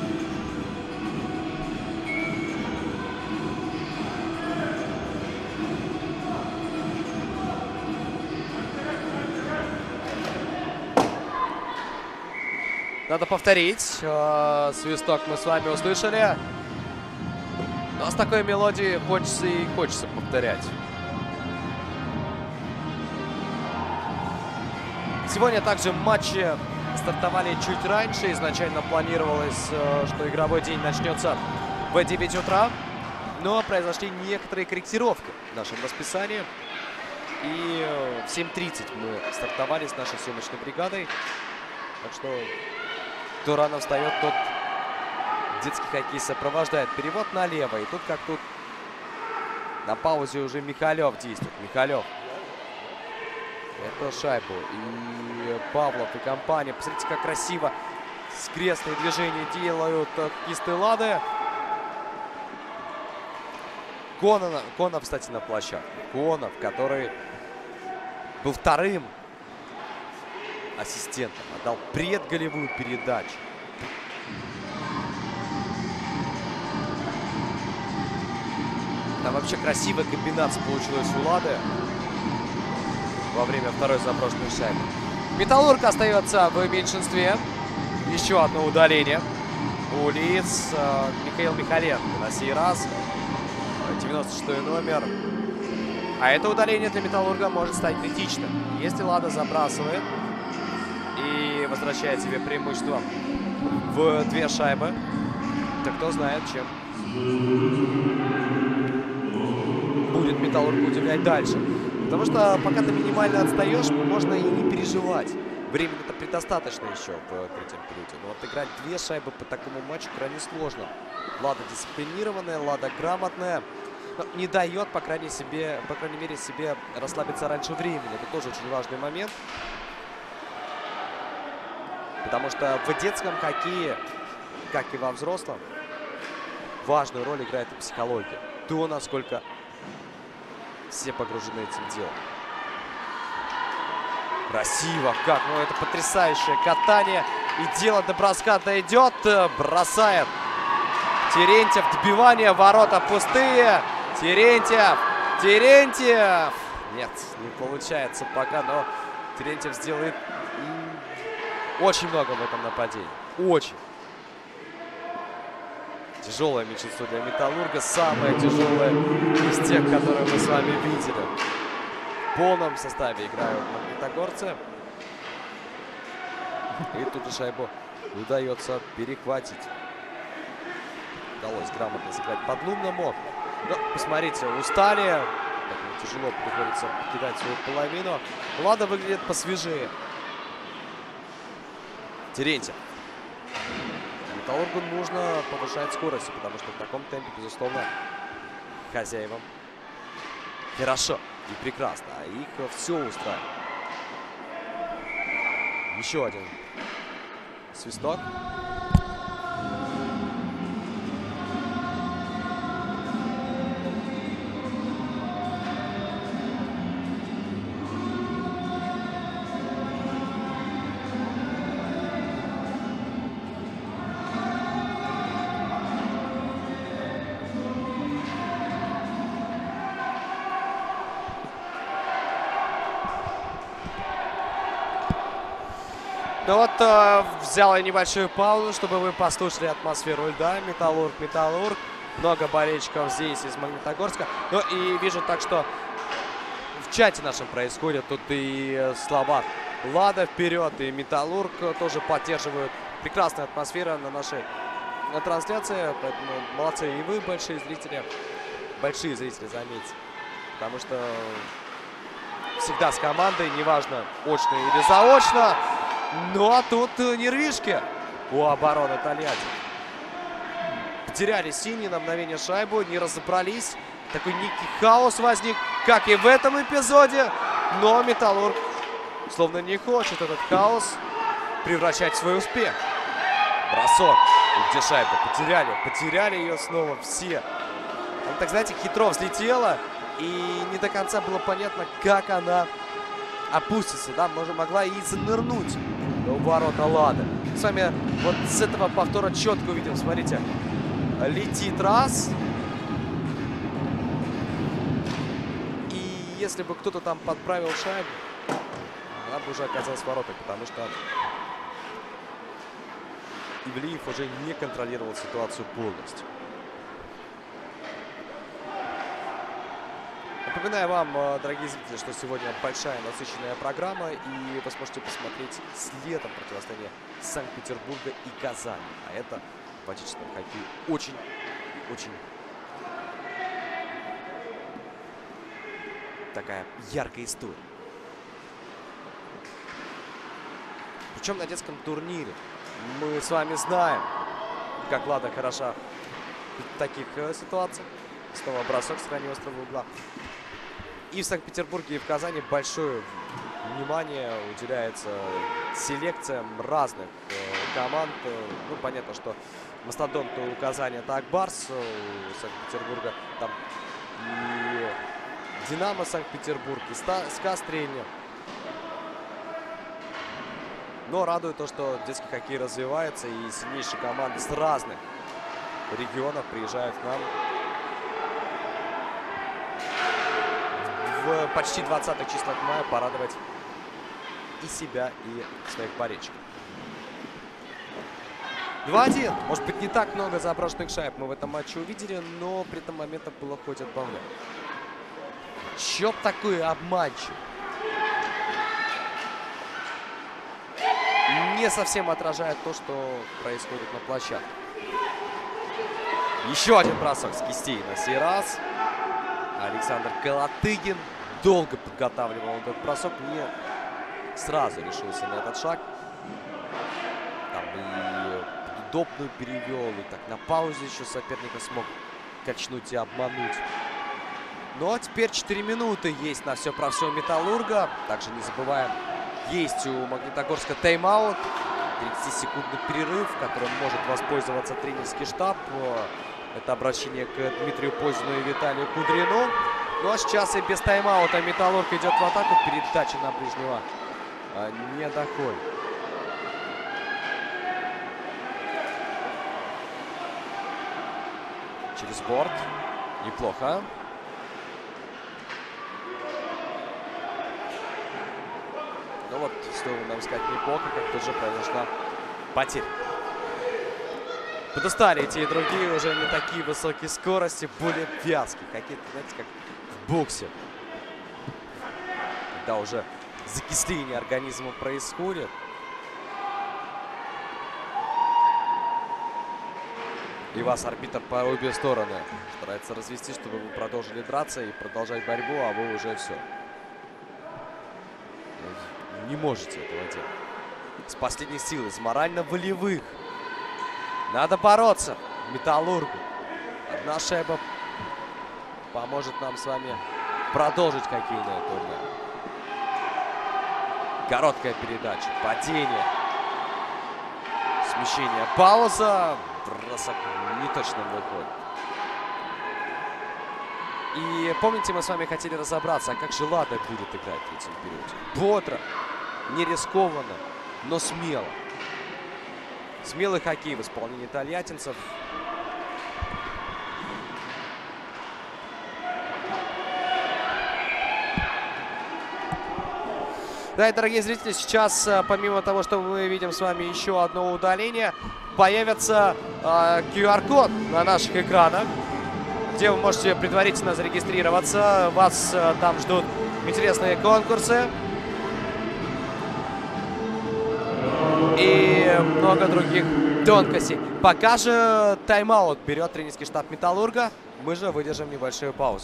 Надо повторить. Свисток мы с вами услышали. Но с такой мелодией хочется и хочется повторять. Сегодня также матчи стартовали чуть раньше. Изначально планировалось, что игровой день начнется в девять утра. Но произошли некоторые корректировки в нашем расписании. И в семь тридцать мы стартовали с нашей съемочной бригадой. Так что кто рано встает, тот детский хоккей сопровождает. Перевод налево. И тут как тут на паузе уже Михалев действует. Михалев. Это шайбу. И Павлов, и компания. Посмотрите, как красиво скрестные движения делают хоккеисты Лады. Кононов, Конов, кстати, на площадке. Конов, который был вторым ассистентам, отдал предголевую передачу. Там вообще красивая комбинация получилась у Лады во время второй заброшенной шайбы. Металлург остается в меньшинстве. Еще одно удаление у лиц. Михаил Михаленко на сей раз. девяносто шестой номер. А это удаление для Металлурга может стать критичным. Если Лада забрасывает и возвращает себе преимущество в две шайбы, то кто знает, чем будет Металлург удивлять дальше. Потому что пока ты минимально отстаешь, можно и не переживать. Времени-то предостаточно еще в третьем периоде. Но вот играть две шайбы по такому матчу крайне сложно. Лада дисциплинированная, Лада грамотная. Но не дает, по крайней, себе, по крайней мере, себе расслабиться раньше времени. Это тоже очень важный момент. Потому что в детском хоккее, как и во взрослом, важную роль играет и психология. То, насколько все погружены этим делом. Красиво, как, ну это потрясающее катание. И дело до броска дойдет. Бросает Терентьев. Добивание, ворота пустые. Терентьев, Терентьев. Нет, не получается пока, но Терентьев сделает очень много в этом нападении. Очень. Тяжелое меньшинство для Металлурга. Самое тяжелое из тех, которые мы с вами видели. В полном составе играют магнитогорцы. И тут же шайбу удается перехватить. Удалось грамотно сыграть под Лумному. Но, посмотрите, устали. Так, тяжело приходится покидать свою половину. Лада выглядит посвежее. Терентьев. Металлургу нужно повышать скорость, потому что в таком темпе, безусловно, хозяевам хорошо и прекрасно. А их все устраивает. Еще один свисток. Ну вот э, взял я небольшую паузу, чтобы вы послушали атмосферу льда. Металлург, Металлург. Много болельщиков здесь из Магнитогорска. Ну и вижу так, что в чате нашем происходит тут и слова Лада вперед, и Металлург тоже поддерживают. Прекрасная атмосфера на нашей на трансляции. Поэтому молодцы и вы, большие зрители. Большие зрители, заметьте. Потому что всегда с командой, неважно, очно или заочно. Ну а тут нервишки у обороны Тольятти. Потеряли синие на мгновение шайбу, не разобрались. Такой некий хаос возник, как и в этом эпизоде. Но Металлург словно не хочет этот хаос превращать в свой успех. Бросок. И где шайба? Потеряли. Потеряли ее снова все. Она, так знаете, хитро взлетела. И не до конца было понятно, как она опустится. Да, может, могла и занырнуть до ворота Лады. С вами вот с этого повтора четко увидим. Смотрите. Летит раз. И если бы кто-то там подправил шайбу, она бы уже оказалась в воротах, потому что Ивлиев уже не контролировал ситуацию полностью. Напоминаю вам, дорогие зрители, что сегодня большая насыщенная программа, и вы сможете посмотреть следом противостояние Санкт-Петербурга и Казани. А это в отечественном хоккее очень-очень такая яркая история. Причем на детском турнире. Мы с вами знаем, как Лада хороша в таких э, ситуациях. Снова бросок с крайнего острого угла. И в Санкт-Петербурге, и в Казани большое внимание уделяется селекциям разных э, команд. Ну, понятно, что мастодонт у Казани это Акбарс, у Санкт-Петербурга там и Динамо Санкт-Петербург, и СКА Стрельня. Но радует то, что детский хоккей развивается, и сильнейшие команды с разных регионов приезжают к нам в почти двадцатых числах мая порадовать и себя, и своих болельщиков. два один. Может быть, не так много заброшенных шайб мы в этом матче увидели, но при этом моментов было хоть отбавляй. Чё б такой обманчик. Не совсем отражает то, что происходит на площадке. Еще один бросок с кистей на сей раз. Александр Колотыгин долго подготавливал этот бросок, не сразу решился на этот шаг. Там и удобную перевел, и так на паузе еще соперника смог качнуть и обмануть. Ну а теперь четыре минуты есть на все про все Металлурга. Также не забываем, есть у Магнитогорска тайм-аут. тридцатисекундный перерыв, которым может воспользоваться тренерский штаб. Это обращение к Дмитрию Позину и Виталию Кудрину. Ну а сейчас и без тайм-аута Металлург идет в атаку. Передача на ближнего не доходит. Через борт. Неплохо. Ну вот, стоило нам сказать неплохо, как тут же произошла потеря. Подустали эти и другие, уже не такие высокие скорости, более вязкие. Какие-то, знаете, как в боксе. Когда уже закисление организма происходит. И вас арбитр по обе стороны старается развести, чтобы вы продолжили драться и продолжать борьбу, а вы уже все. Не можете этого делать. С последних сил, из морально-волевых. Надо бороться. Металлургу. Одна шайба поможет нам с вами продолжить хоккейное турнир. Короткая передача. Падение. Смещение. Пауза. Бросок не точно выходит. И помните, мы с вами хотели разобраться, а как же Лада будет играть в третьем периоде. Бодро, не рискованно, но смело. Смелый хоккей в исполнении тольяттинцев. Да, и, дорогие зрители, сейчас, помимо того, что мы видим с вами еще одно удаление, появится э, ку ар-код на наших экранах, где вы можете предварительно зарегистрироваться. Вас э, там ждут интересные конкурсы. И много других тонкостей. Пока же тайм-аут берет тренерский штаб Металлурга. Мы же выдержим небольшую паузу.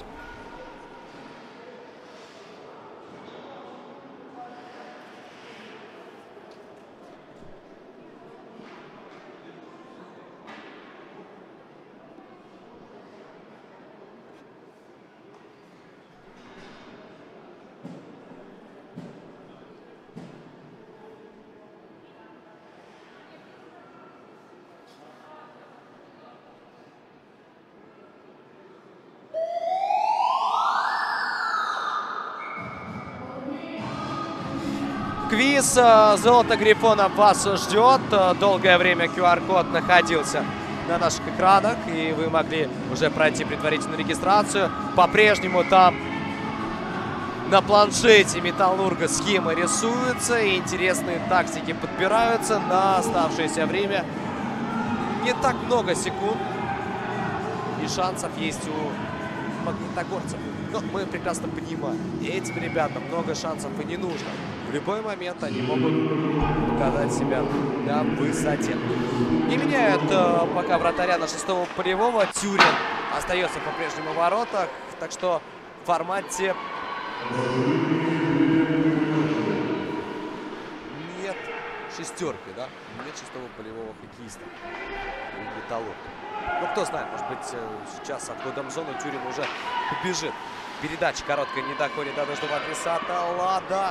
Квиз «Золото Грифона» вас ждет. Долгое время ку ар-код находился на наших экранах, и вы могли уже пройти предварительную регистрацию. По-прежнему там на планшете Металлурга схемы рисуются, и интересные тактики подбираются на оставшееся время. Не так много секунд, и шансов есть у магнитогорцев. Но мы прекрасно понимаем, этим ребятам много шансов и не нужно. В любой момент они могут показать себя на высоте. Не меняют э, пока вратаря на шестого полевого. Тюрин остается по-прежнему в воротах. Так что в формате нет шестерки, да? Нет шестого полевого хоккеиста. Металлург. Ну, кто знает, может быть, сейчас отходом в зону Тюрин уже побежит. Передача короткая не доходит до нужного адресата. Лада.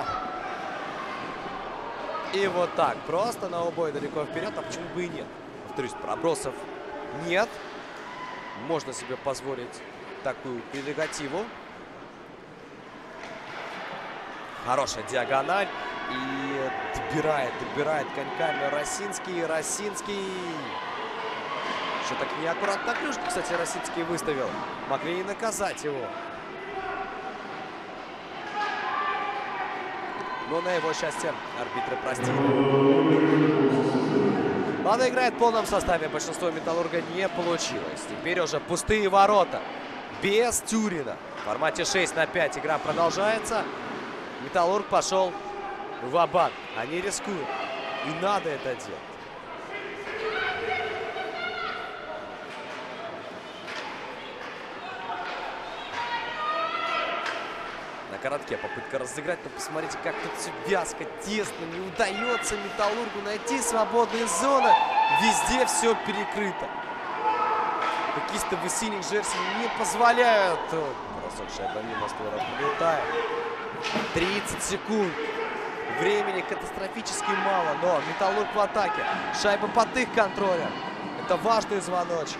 И вот так, просто на убой далеко вперед, а почему бы и нет? Повторюсь, пробросов нет. Можно себе позволить такую прерогативу. Хорошая диагональ. И добирает, добирает коньками Росинский. Росинский. Что так неаккуратно клюшки, кстати, Росинский выставил. Могли и наказать его. Но на его счастье арбитры простили. Лада играет в полном составе. Большинство Металлурга не получилось. Теперь уже пустые ворота. Без Тюрина. В формате шесть на пять игра продолжается. Металлург пошел ва-банк. Они рискуют. И надо это делать. На коротке попытка разыграть, но посмотрите, как тут все вязко, тесно. Не удается Металлургу найти свободные зоны. Везде все перекрыто. Хоккеисты в синих жерси не позволяют. Бросок шайба мимо створа прилетает. тридцать секунд. Времени катастрофически мало, но Металлург в атаке. Шайба под их контролем. Это важный звоночек.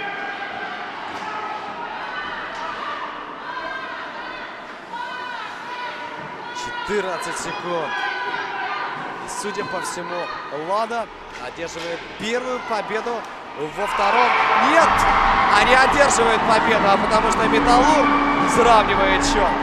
четырнадцать секунд. И, судя по всему, Лада одерживает первую победу во втором. Нет! Они одерживают победу, а потому что Металлург сравнивает счет.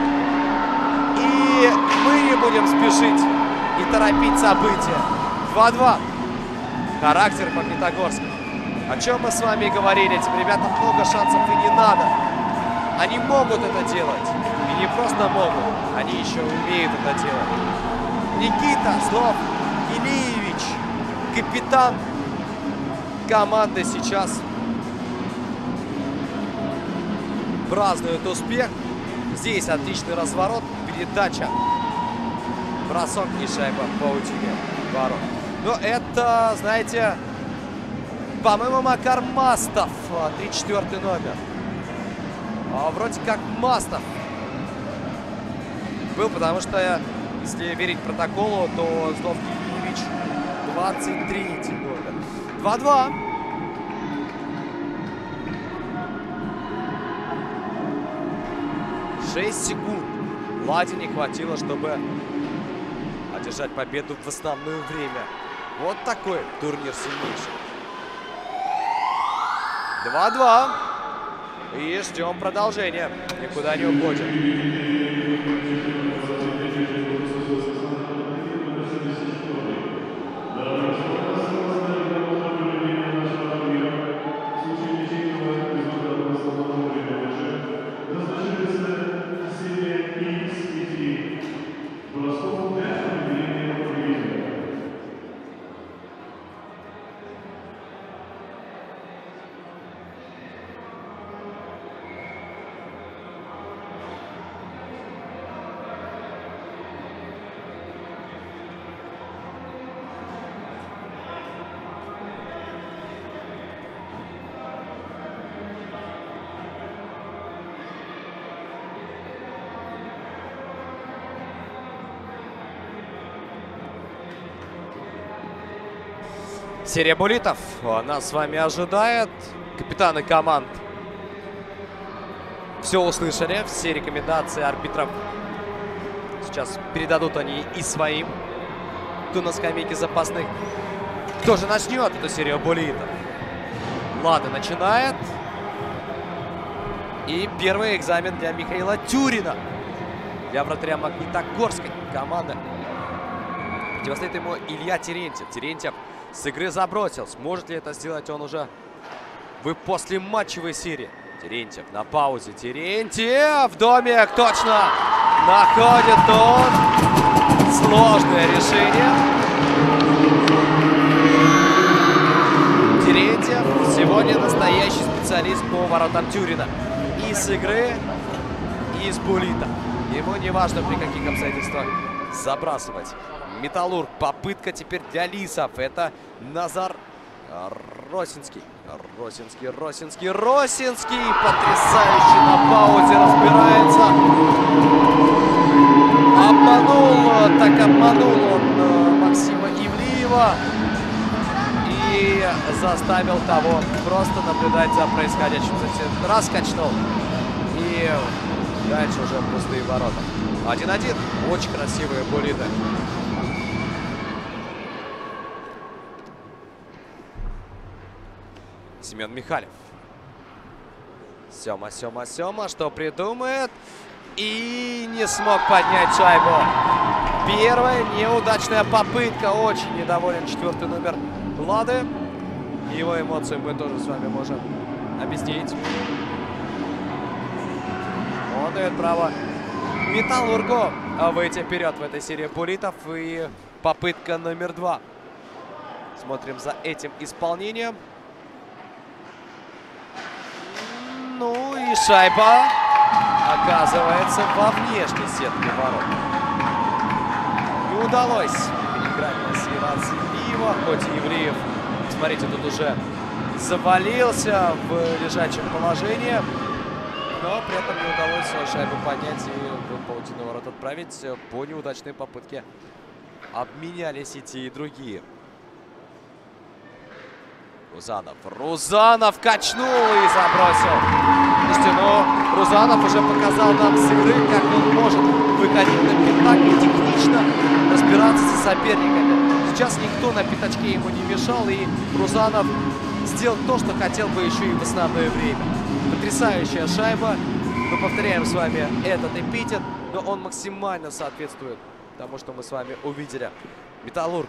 И мы не будем спешить и торопить события. два-два. Характер Магнитогорска. О чем мы с вами говорили. Этим ребятам много шансов и не надо. Они могут это делать. И не просто могут, они еще умеют это делать. Никита Злов Илиевич, капитан команды, сейчас празднует успех. Здесь отличный разворот, передача, бросок и шайба в паутине ворот. Но это, знаете, по-моему, Макар Мастов, тридцать четвёртый номер. А вроде как Мастов был, потому что, если верить протоколу, то Злов Илиевич двадцать третий номер. два-два. шесть секунд. Ладе не хватило, чтобы одержать победу в основное время. Вот такой турнир сильнейший. два-два. И ждем продолжения. Никуда не уходим. Серия буллитов нас с вами ожидает. Капитаны команд все услышали, все рекомендации арбитров. Сейчас передадут они и своим, кто на скамейке запасных. Кто же начнет эту серию буллитов? Лада начинает. И первый экзамен для Михаила Тюрина. Для вратаря Магнитогорской команды. Противостоит ему Илья Терентьев. Терентьев с игры забросил. Сможет ли это сделать он уже в послематчевой серии? Терентьев на паузе. Терентьев! Домик! Точно! Находит он. Сложное решение. Терентьев сегодня настоящий специалист по воротам Тюрина. И с игры, и с буллита. Ему не важно, при каких обстоятельствах забрасывать. Металлург. Попытка теперь для лисов. Это Назар Росинский. Росинский, Росинский, Росинский. Потрясающе на паузе разбирается. Обманул, так обманул он Максима Ивлиева. И заставил того просто наблюдать за происходящим. Затем раскачнул. И дальше уже пустые ворота. один-один. Очень красивые буллиты. Семен Михалев. Сема, Сема, Сема. Что придумает? И не смог поднять шайбу. Первая неудачная попытка. Очень недоволен четвертый номер Лады. Его эмоции мы тоже с вами можем объяснить. Он дает право Металлургу выйти вперед в этой серии буллитов. И попытка номер два. Смотрим за этим исполнением. Ну и шайба оказывается во внешней сетке ворот. Не удалось переиграть на сей раз Ивлиева, хоть и Ивлиев, смотрите, тут уже завалился в лежачем положении, но при этом не удалось шайбу поднять и в паутину ворот отправить. По неудачной попытке обменялись и те, и другие. Рузанов. Рузанов качнул и забросил. Слушайте, но Рузанов уже показал нам с игры, как он может выходить на пятак и технично разбираться со соперниками. Сейчас никто на пятачке ему не мешал, и Рузанов сделал то, что хотел бы еще и в основное время. Потрясающая шайба. Мы повторяем с вами этот эпитет, но он максимально соответствует тому, что мы с вами увидели. Металлург.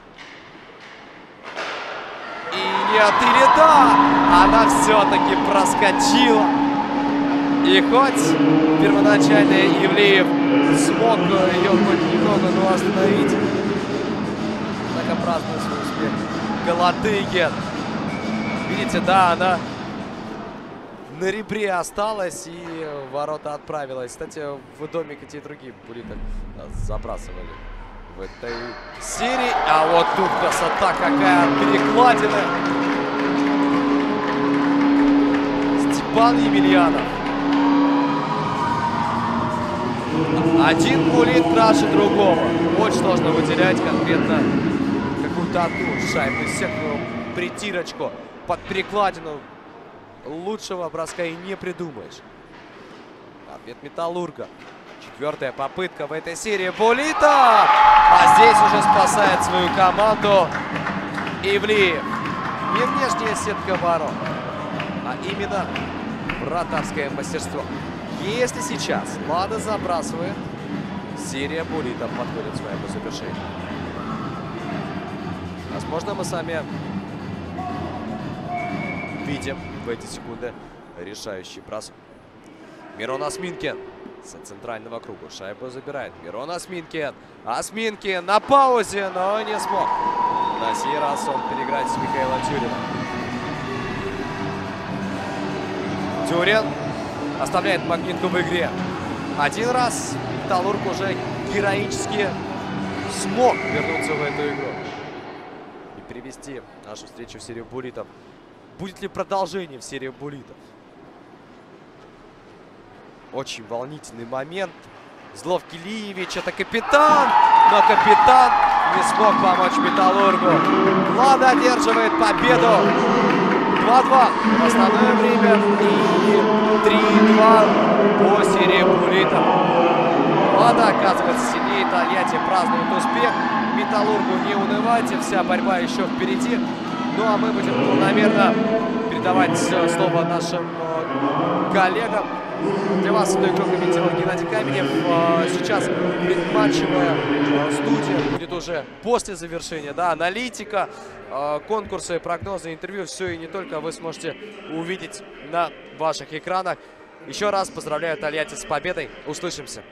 И нет, или да, она все-таки проскочила. И хоть первоначально Ивлиев смог ее хоть немного, но остановить, однако празднует свой успех Галатыгин. Видите, да, она на ребре осталась и в ворота отправилась. Кстати, в домик и те другие буллиты забрасывали в этой серии. А вот тут красота какая от перекладины. Степан Емельянов. Один буллит краше другого. Очень сложно выделять конкретно какую-то одну шайбу, секную притирочку под перекладину. Лучшего броска и не придумаешь. Ответ Металлурга. Четвертая попытка в этой серии буллита. А здесь уже спасает свою команду Ивлиев. Не внешняя сетка ворот, а именно вратарское мастерство. Если сейчас Лада забрасывает, серия буллитов подходит к своему завершению. Возможно, мы сами видим в эти секунды решающий бросок. Мирон Осминкин с центрального круга шайбу забирает. Мирон Осминкин. Осминкин на паузе, но не смог. На сей раз он переиграть с Михаилом Тюриным. Тюрин оставляет магнитку в игре. Один раз Металлург уже героически смог вернуться в эту игру и перевести нашу встречу в серию буллитов. Будет ли продолжение в серии буллитов? Очень волнительный момент. Зловки Лиевич, это капитан, но капитан не смог помочь Металлургу. Лада одерживает победу. два-два в основное время и три-два по серии буллитов. Лада оказывается сильнее Тольятти, празднует успех. Металлургу не унывайте, вся борьба еще впереди. Ну а мы будем планомерно передавать слово нашим коллегам. Для вас эту игру комментировал Геннадий Каменев. Сейчас предматчевая студия будет уже после завершения. Да, аналитика, конкурсы, прогнозы, интервью. Все и не только вы сможете увидеть на ваших экранах. Еще раз поздравляю Тольятти с победой. Услышимся.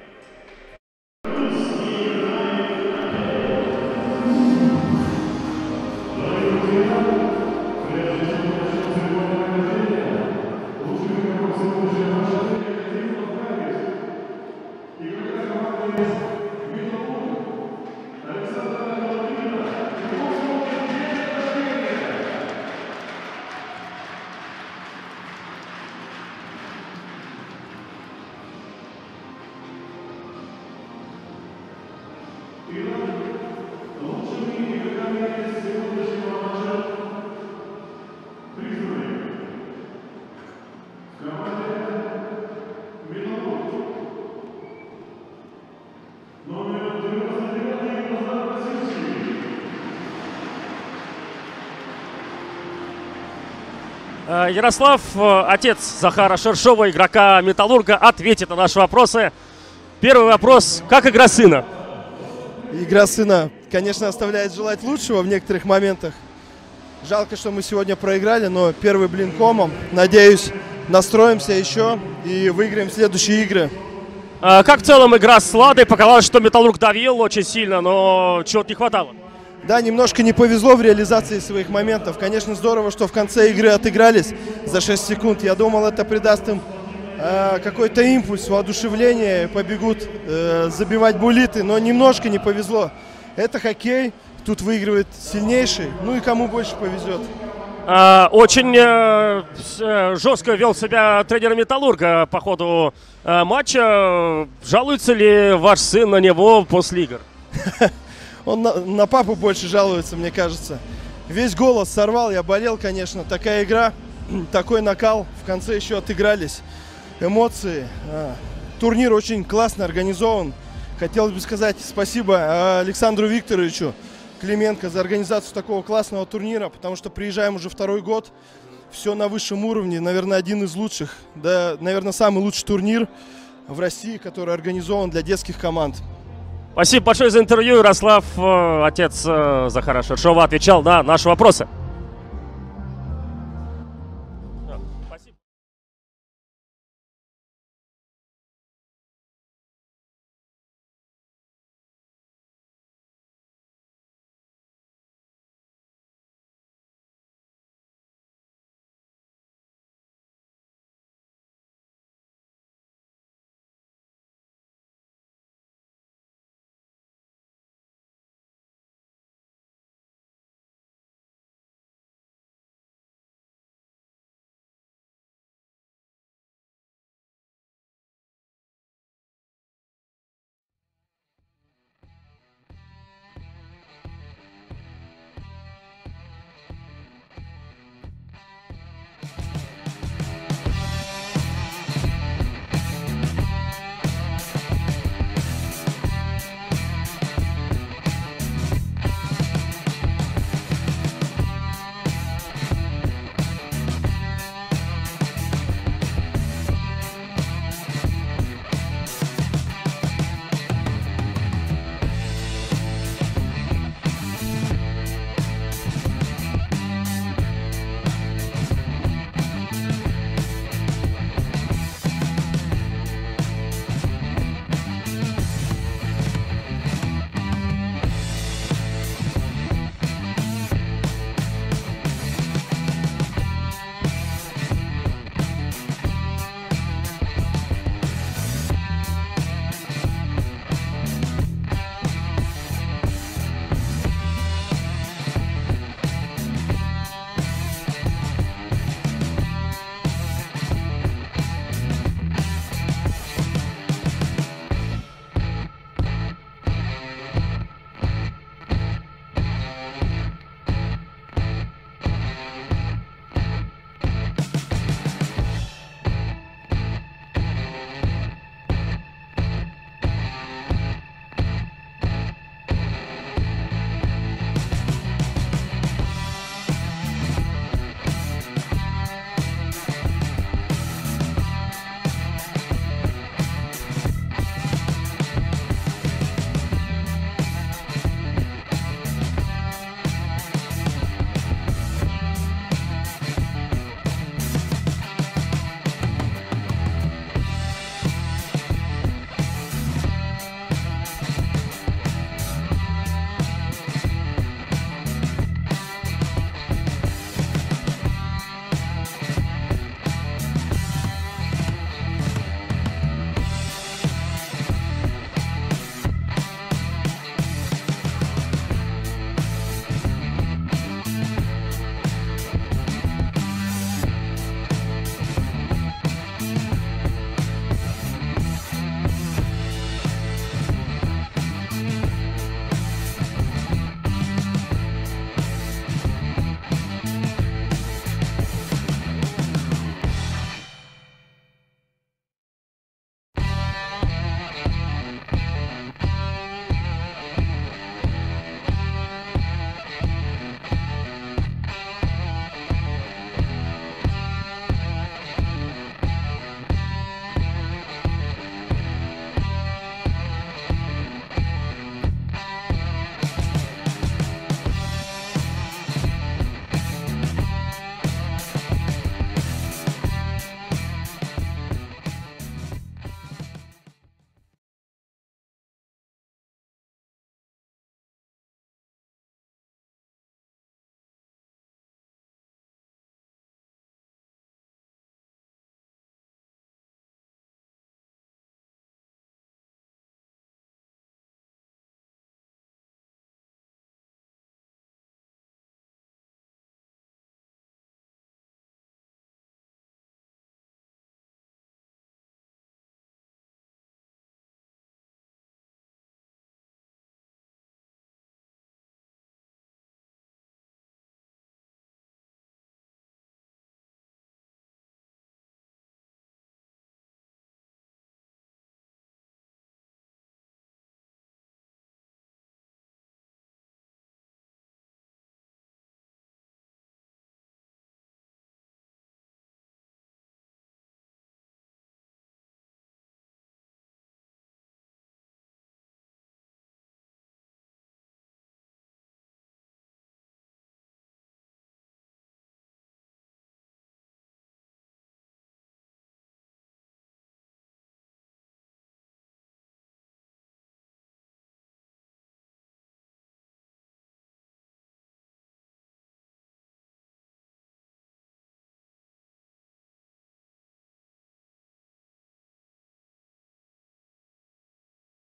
Э, Ярослав, э, отец Захара Шершова, игрока «Металлурга», ответит на наши вопросы. Первый вопрос. Как игра сына? Игра сына, конечно, оставляет желать лучшего в некоторых моментах. Жалко, что мы сегодня проиграли, но первый блин комом. Надеюсь, настроимся еще и выиграем следующие игры. Э, как в целом игра с Ладой? Показалось, что «Металлург» давил очень сильно, но чего-то не хватало. Да, немножко не повезло в реализации своих моментов. Конечно, здорово, что в конце игры отыгрались за шесть секунд. Я думал, это придаст им э, какой-то импульс, воодушевление, побегут э, забивать буллиты, но немножко не повезло. Это хоккей, тут выигрывает сильнейший, ну и кому больше повезет. Э, очень э, жестко вел себя тренер «Металлурга» по ходу э, матча. Жалуется ли ваш сын на него после игр? Он на, на папу больше жалуется, мне кажется. Весь голос сорвал, я болел, конечно. Такая игра, такой накал. В конце еще отыгрались. Эмоции. А, турнир очень классно организован. Хотелось бы сказать спасибо Александру Викторовичу Клименко за организацию такого классного турнира, потому что приезжаем уже второй год. Все на высшем уровне, наверное, один из лучших. Да, наверное, самый лучший турнир в России, который организован для детских команд. Спасибо большое за интервью. Ярослав, отец Захара Шершова, отвечал на наши вопросы.